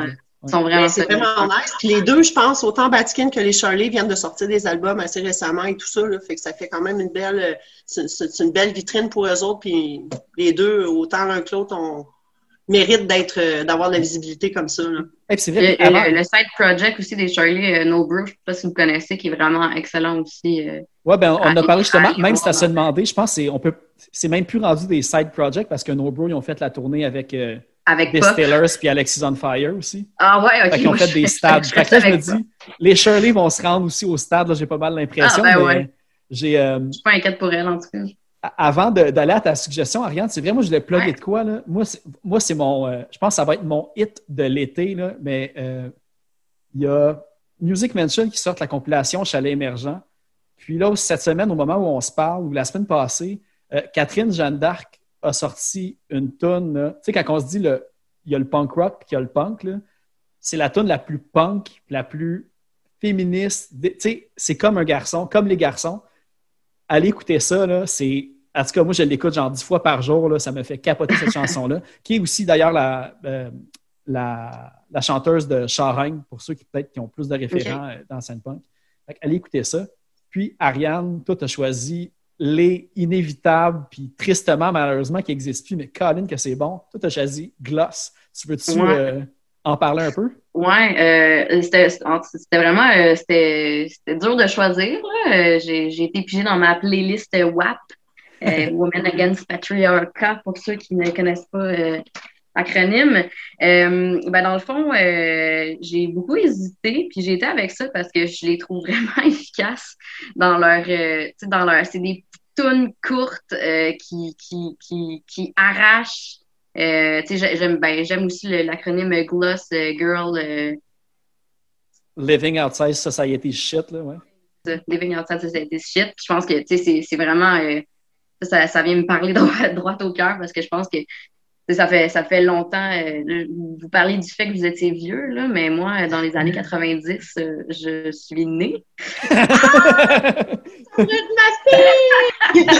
S3: Ils sont vraiment
S2: c'est vraiment nice. Puis les deux, je pense, autant Vatican que les Shirley viennent de sortir des albums assez récemment et tout ça, là, fait que ça fait quand même une belle, c'est, c'est une belle vitrine pour eux autres. Puis les deux, autant l'un que l'autre, on mérite d'être, d'avoir de la visibilité comme ça. Là.
S1: Et puis c'est vrai,
S3: le, avant... le, le side project aussi des Shirley, euh, No Brew, je ne sais pas si vous connaissez, qui est vraiment excellent aussi. Euh,
S1: oui, ben on a parlé justement, même si tu as se demandé, je pense que c'est, on peut, c'est même plus rendu des side projects parce que No Brew, ils ont fait la tournée avec. Euh,
S3: Avec
S1: Distillers puis Alexis on Fire aussi.
S3: Ah ouais, ok.
S1: Fait qu'ils ont fait des stades. Fait que là, je me dis, les Shirley vont se rendre aussi au stade. Là, j'ai pas mal l'impression.
S3: Ah, ben
S1: mais
S3: ouais.
S1: j'ai, euh,
S3: je suis pas inquiète pour elle, en tout cas.
S1: Avant de, d'aller à ta suggestion, Ariane, c'est vrai, moi, je voulais plugger
S3: ouais.
S1: de quoi, là? Moi, c'est, moi, c'est mon... Euh, je pense que ça va être mon hit de l'été, là, mais euh, il y a Music Mansion qui sort la compilation Chalet Émergent. Puis là, cette semaine, au moment où on se parle, ou la semaine passée, euh, Catherine Jeanne d'Arc a sorti une toune. Tu sais, quand on se dit le il y a le punk rock puis il y a le punk, là. C'est la tune la plus punk, la plus féministe. Tu sais, c'est comme un garçon, comme les garçons. Allez écouter ça, là, c'est... En tout cas, moi, je l'écoute genre dix fois par jour, là, ça me fait capoter cette chanson-là, qui est aussi d'ailleurs la, euh, la, la chanteuse de Charegne, pour ceux qui peut-être qui ont plus de référents okay. dans la scène punk. Fait, allez écouter ça. Puis, Ariane, toi, tu as choisi les inévitables, puis tristement, malheureusement, qui n'existent plus, mais Colin, que c'est bon. Toi, tu as choisi Gloss. Tu veux-tu
S3: ouais.
S1: euh, en parler un peu?
S3: Oui, euh, c'était, c'était vraiment euh, c'était, c'était dur de choisir. Là. J'ai, j'ai été pigée dans ma playlist W A P, euh, Women Against Patriarchy, pour ceux qui ne connaissent pas euh, l'acronyme. Euh, ben dans le fond, euh, j'ai beaucoup hésité, puis j'ai été avec ça parce que je les trouve vraiment efficaces dans leur, euh, tu sais, dans leur, c'est des tunes courtes euh, qui, qui, qui, qui arrachent. Euh, tu sais, j'aime, ben, j'aime aussi le, l'acronyme Gloss euh, Girl. Euh,
S1: Living Outside Society Shit, là, ouais.
S3: Living Outside Society Shit. Puis je pense que, tu sais, c'est, c'est vraiment, euh, ça, ça vient me parler droit, droit au cœur parce que je pense que ça fait, ça fait longtemps. Euh, vous parlez du fait que vous étiez vieux, là, mais moi, dans les années quatre-vingt-dix, euh, je suis née.
S2: de ma fille!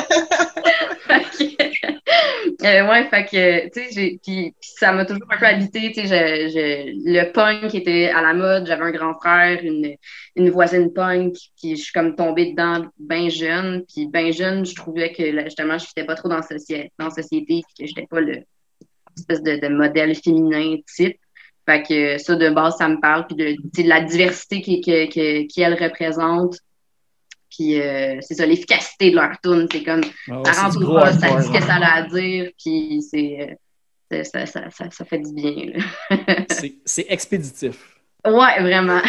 S3: fait que, euh, ouais, fait que, tu sais, j'ai, puis, puis ça m'a toujours un peu habité, tu sais, je, je, le punk était à la mode, j'avais un grand frère, une, une voisine punk, puis je suis comme tombée dedans bien jeune, puis bien jeune, je trouvais que, là, justement, je n'étais pas trop dans la société, dans la société, puis que j'étais pas le espèce de, de modèle féminin type. Fait que ça, de base, ça me parle, puis de, de la diversité qui, qui, qui, qui elle représente. Puis euh, c'est ça, l'efficacité de leur tune, c'est comme oh, ça rentre au poste, ça dit ce que ça a à dire, puis c'est, c'est ça, ça, ça, ça fait du bien.
S1: c'est, c'est expéditif.
S3: Ouais, vraiment.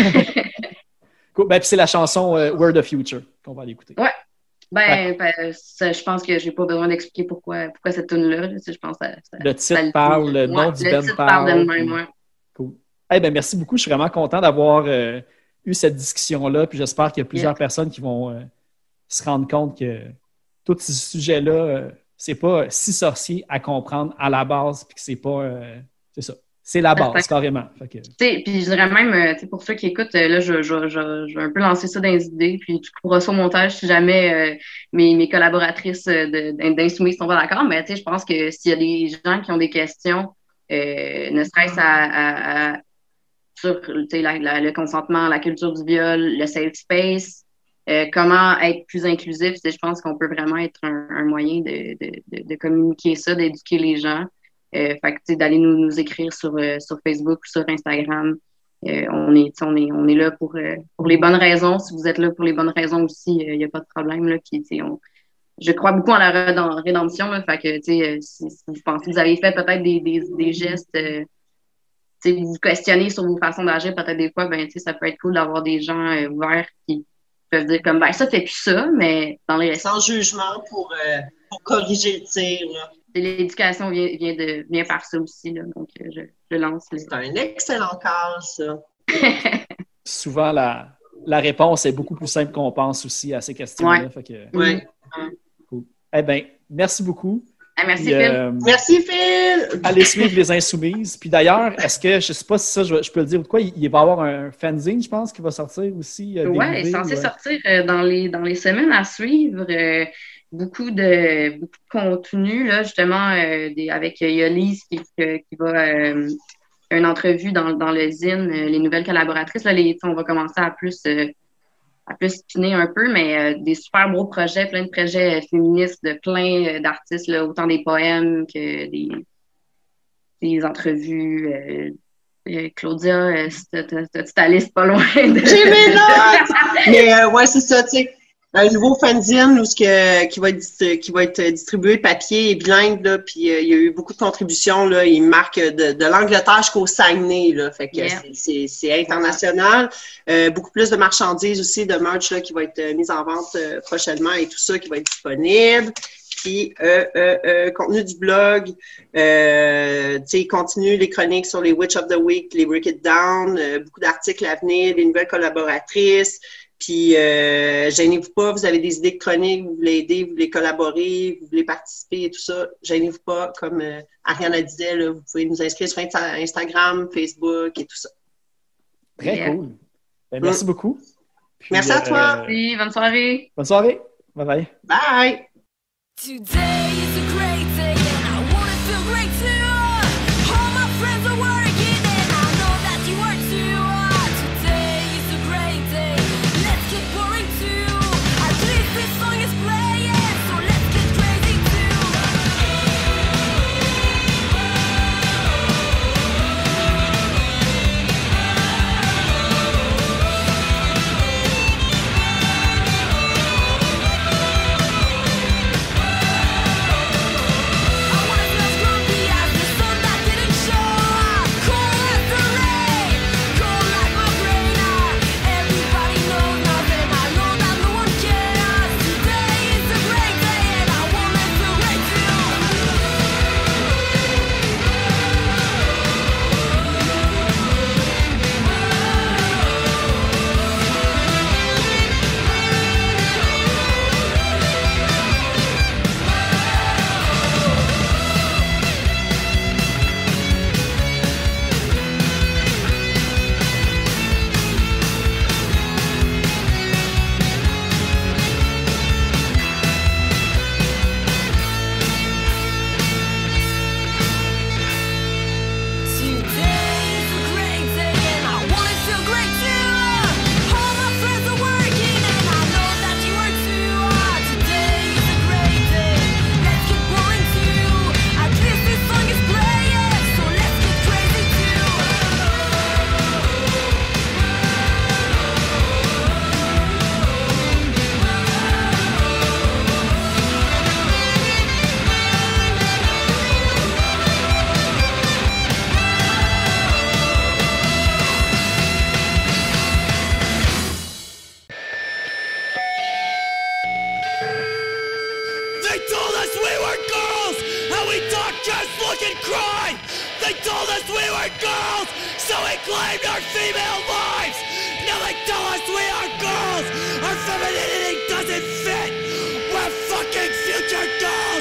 S1: Cool. Ben, puis c'est la chanson euh, We're the Future qu'on va aller écouter.
S3: Ouais. Ben,
S1: ouais.
S3: ben ça, je pense que j'ai pas besoin d'expliquer pourquoi, pourquoi cette tune-là. Je pense que ça, ça,
S1: le titre
S3: ça
S1: parle, le nom
S3: ouais,
S1: du
S3: le
S1: band
S3: titre
S1: parle.
S3: parle de même, ouais.
S1: Cool. Eh ben, merci beaucoup. Je suis vraiment content d'avoir euh, eu cette discussion-là. Puis j'espère qu'il y a plusieurs yeah. personnes qui vont euh, se rendre compte que tous ces sujets-là, euh, c'est pas si sorcier à comprendre à la base, puis que c'est pas... Euh, c'est ça. C'est la base, Perfect. Carrément. Fait que...
S3: Puis je dirais même, pour ceux qui écoutent, là, je, je, je, je vais un peu lancer ça dans les idées, puis tu pourras ça au montage si jamais euh, mes, mes collaboratrices de, d'Insoumis sont pas d'accord, mais je pense que s'il y a des gens qui ont des questions, euh, ne serait-ce à, à, à sur la, la, le consentement, la culture du viol, le safe space, euh, comment être plus inclusif, je pense qu'on peut vraiment être un, un moyen de, de, de, de communiquer ça, d'éduquer les gens. Euh, fait que, d'aller nous, nous écrire sur, euh, sur Facebook ou sur Instagram. Euh, on, est, on, est, on est là pour, euh, pour les bonnes raisons. Si vous êtes là pour les bonnes raisons aussi, il euh, n'y a pas de problème. Là, puis, on, je crois beaucoup en la rédemption. Là, fait que, euh, si, si vous pensez que vous avez fait peut-être des, des, des gestes, euh, vous vous questionnez sur vos façons d'agir, peut-être des fois, ben, ça peut être cool d'avoir des gens euh, ouverts qui peuvent dire comme ben ça, fait plus ça, mais dans les
S2: sans jugement pour, euh, pour corriger le tir. Là.
S3: L'éducation vient, vient, de, vient par ça aussi, là, donc je, je lance. Les...
S2: C'est un excellent cas, ça.
S1: Souvent, la, la réponse est beaucoup plus simple qu'on pense aussi à ces questions-là.
S3: Ouais.
S1: Fait que...
S2: Oui.
S1: Cool. Eh bien, merci beaucoup.
S3: Ah, merci,
S1: Puis,
S3: Phil.
S1: Euh,
S2: merci, Phil.
S1: Allez suivre les Insoumises. Puis d'ailleurs, est-ce que, je ne sais pas si ça, je, je peux le dire ou quoi, il, il va y avoir un fanzine, je pense, qui va sortir aussi. Euh,
S3: oui, il est censé ouais. sortir euh, dans, les, dans les semaines à suivre. Euh, beaucoup de beaucoup de contenu là justement euh, des, avec Yolise qui, qui va euh, une entrevue dans, dans le zine, euh, les nouvelles collaboratrices. Là, les, on va commencer à plus, euh, à plus spinner un peu, mais euh, des super beaux projets, plein de projets euh, féministes de plein euh, d'artistes, là, autant des poèmes que des, des entrevues. Euh, euh, Claudia, euh, t'as-tu ta liste pas loin? De...
S2: J'ai mes notes! Mais euh, ouais, c'est ça, tu sais. Un nouveau fanzine où ce que, qui va être qui va être distribué papier et bilingue là, puis euh, il y a eu beaucoup de contributions là, il marque de, de l'Angleterre jusqu'au Saguenay là, fait que yeah. c'est c'est international. Euh, beaucoup plus de marchandises aussi, de merch là qui va être mise en vente euh, prochainement et tout ça qui va être disponible. Puis euh, euh, euh, contenu du blog, euh, tu sais, continue les chroniques sur les Witch of the Week, les Break It Down, euh, beaucoup d'articles à venir, des nouvelles collaboratrices. Puis, euh, gênez-vous pas, vous avez des idées de chroniques, vous voulez aider, vous voulez collaborer, vous voulez participer et tout ça. Gênez-vous pas, comme euh, Ariana disait, là, vous pouvez nous inscrire sur Instagram, Facebook et tout ça.
S1: Très yeah. cool. Ben, merci mmh. beaucoup.
S2: Puis, merci à toi.
S3: Euh, merci, bonne soirée.
S1: Bonne soirée. Bye bye.
S2: Bye.
S4: Today is a great day and I want to feel great too. All my friends are working and I know that you are too. Today is a great day. Let's get boring too. At least this song is playing, so let's get crazy too.
S5: Our femininity doesn't fit! We're fucking future dolls!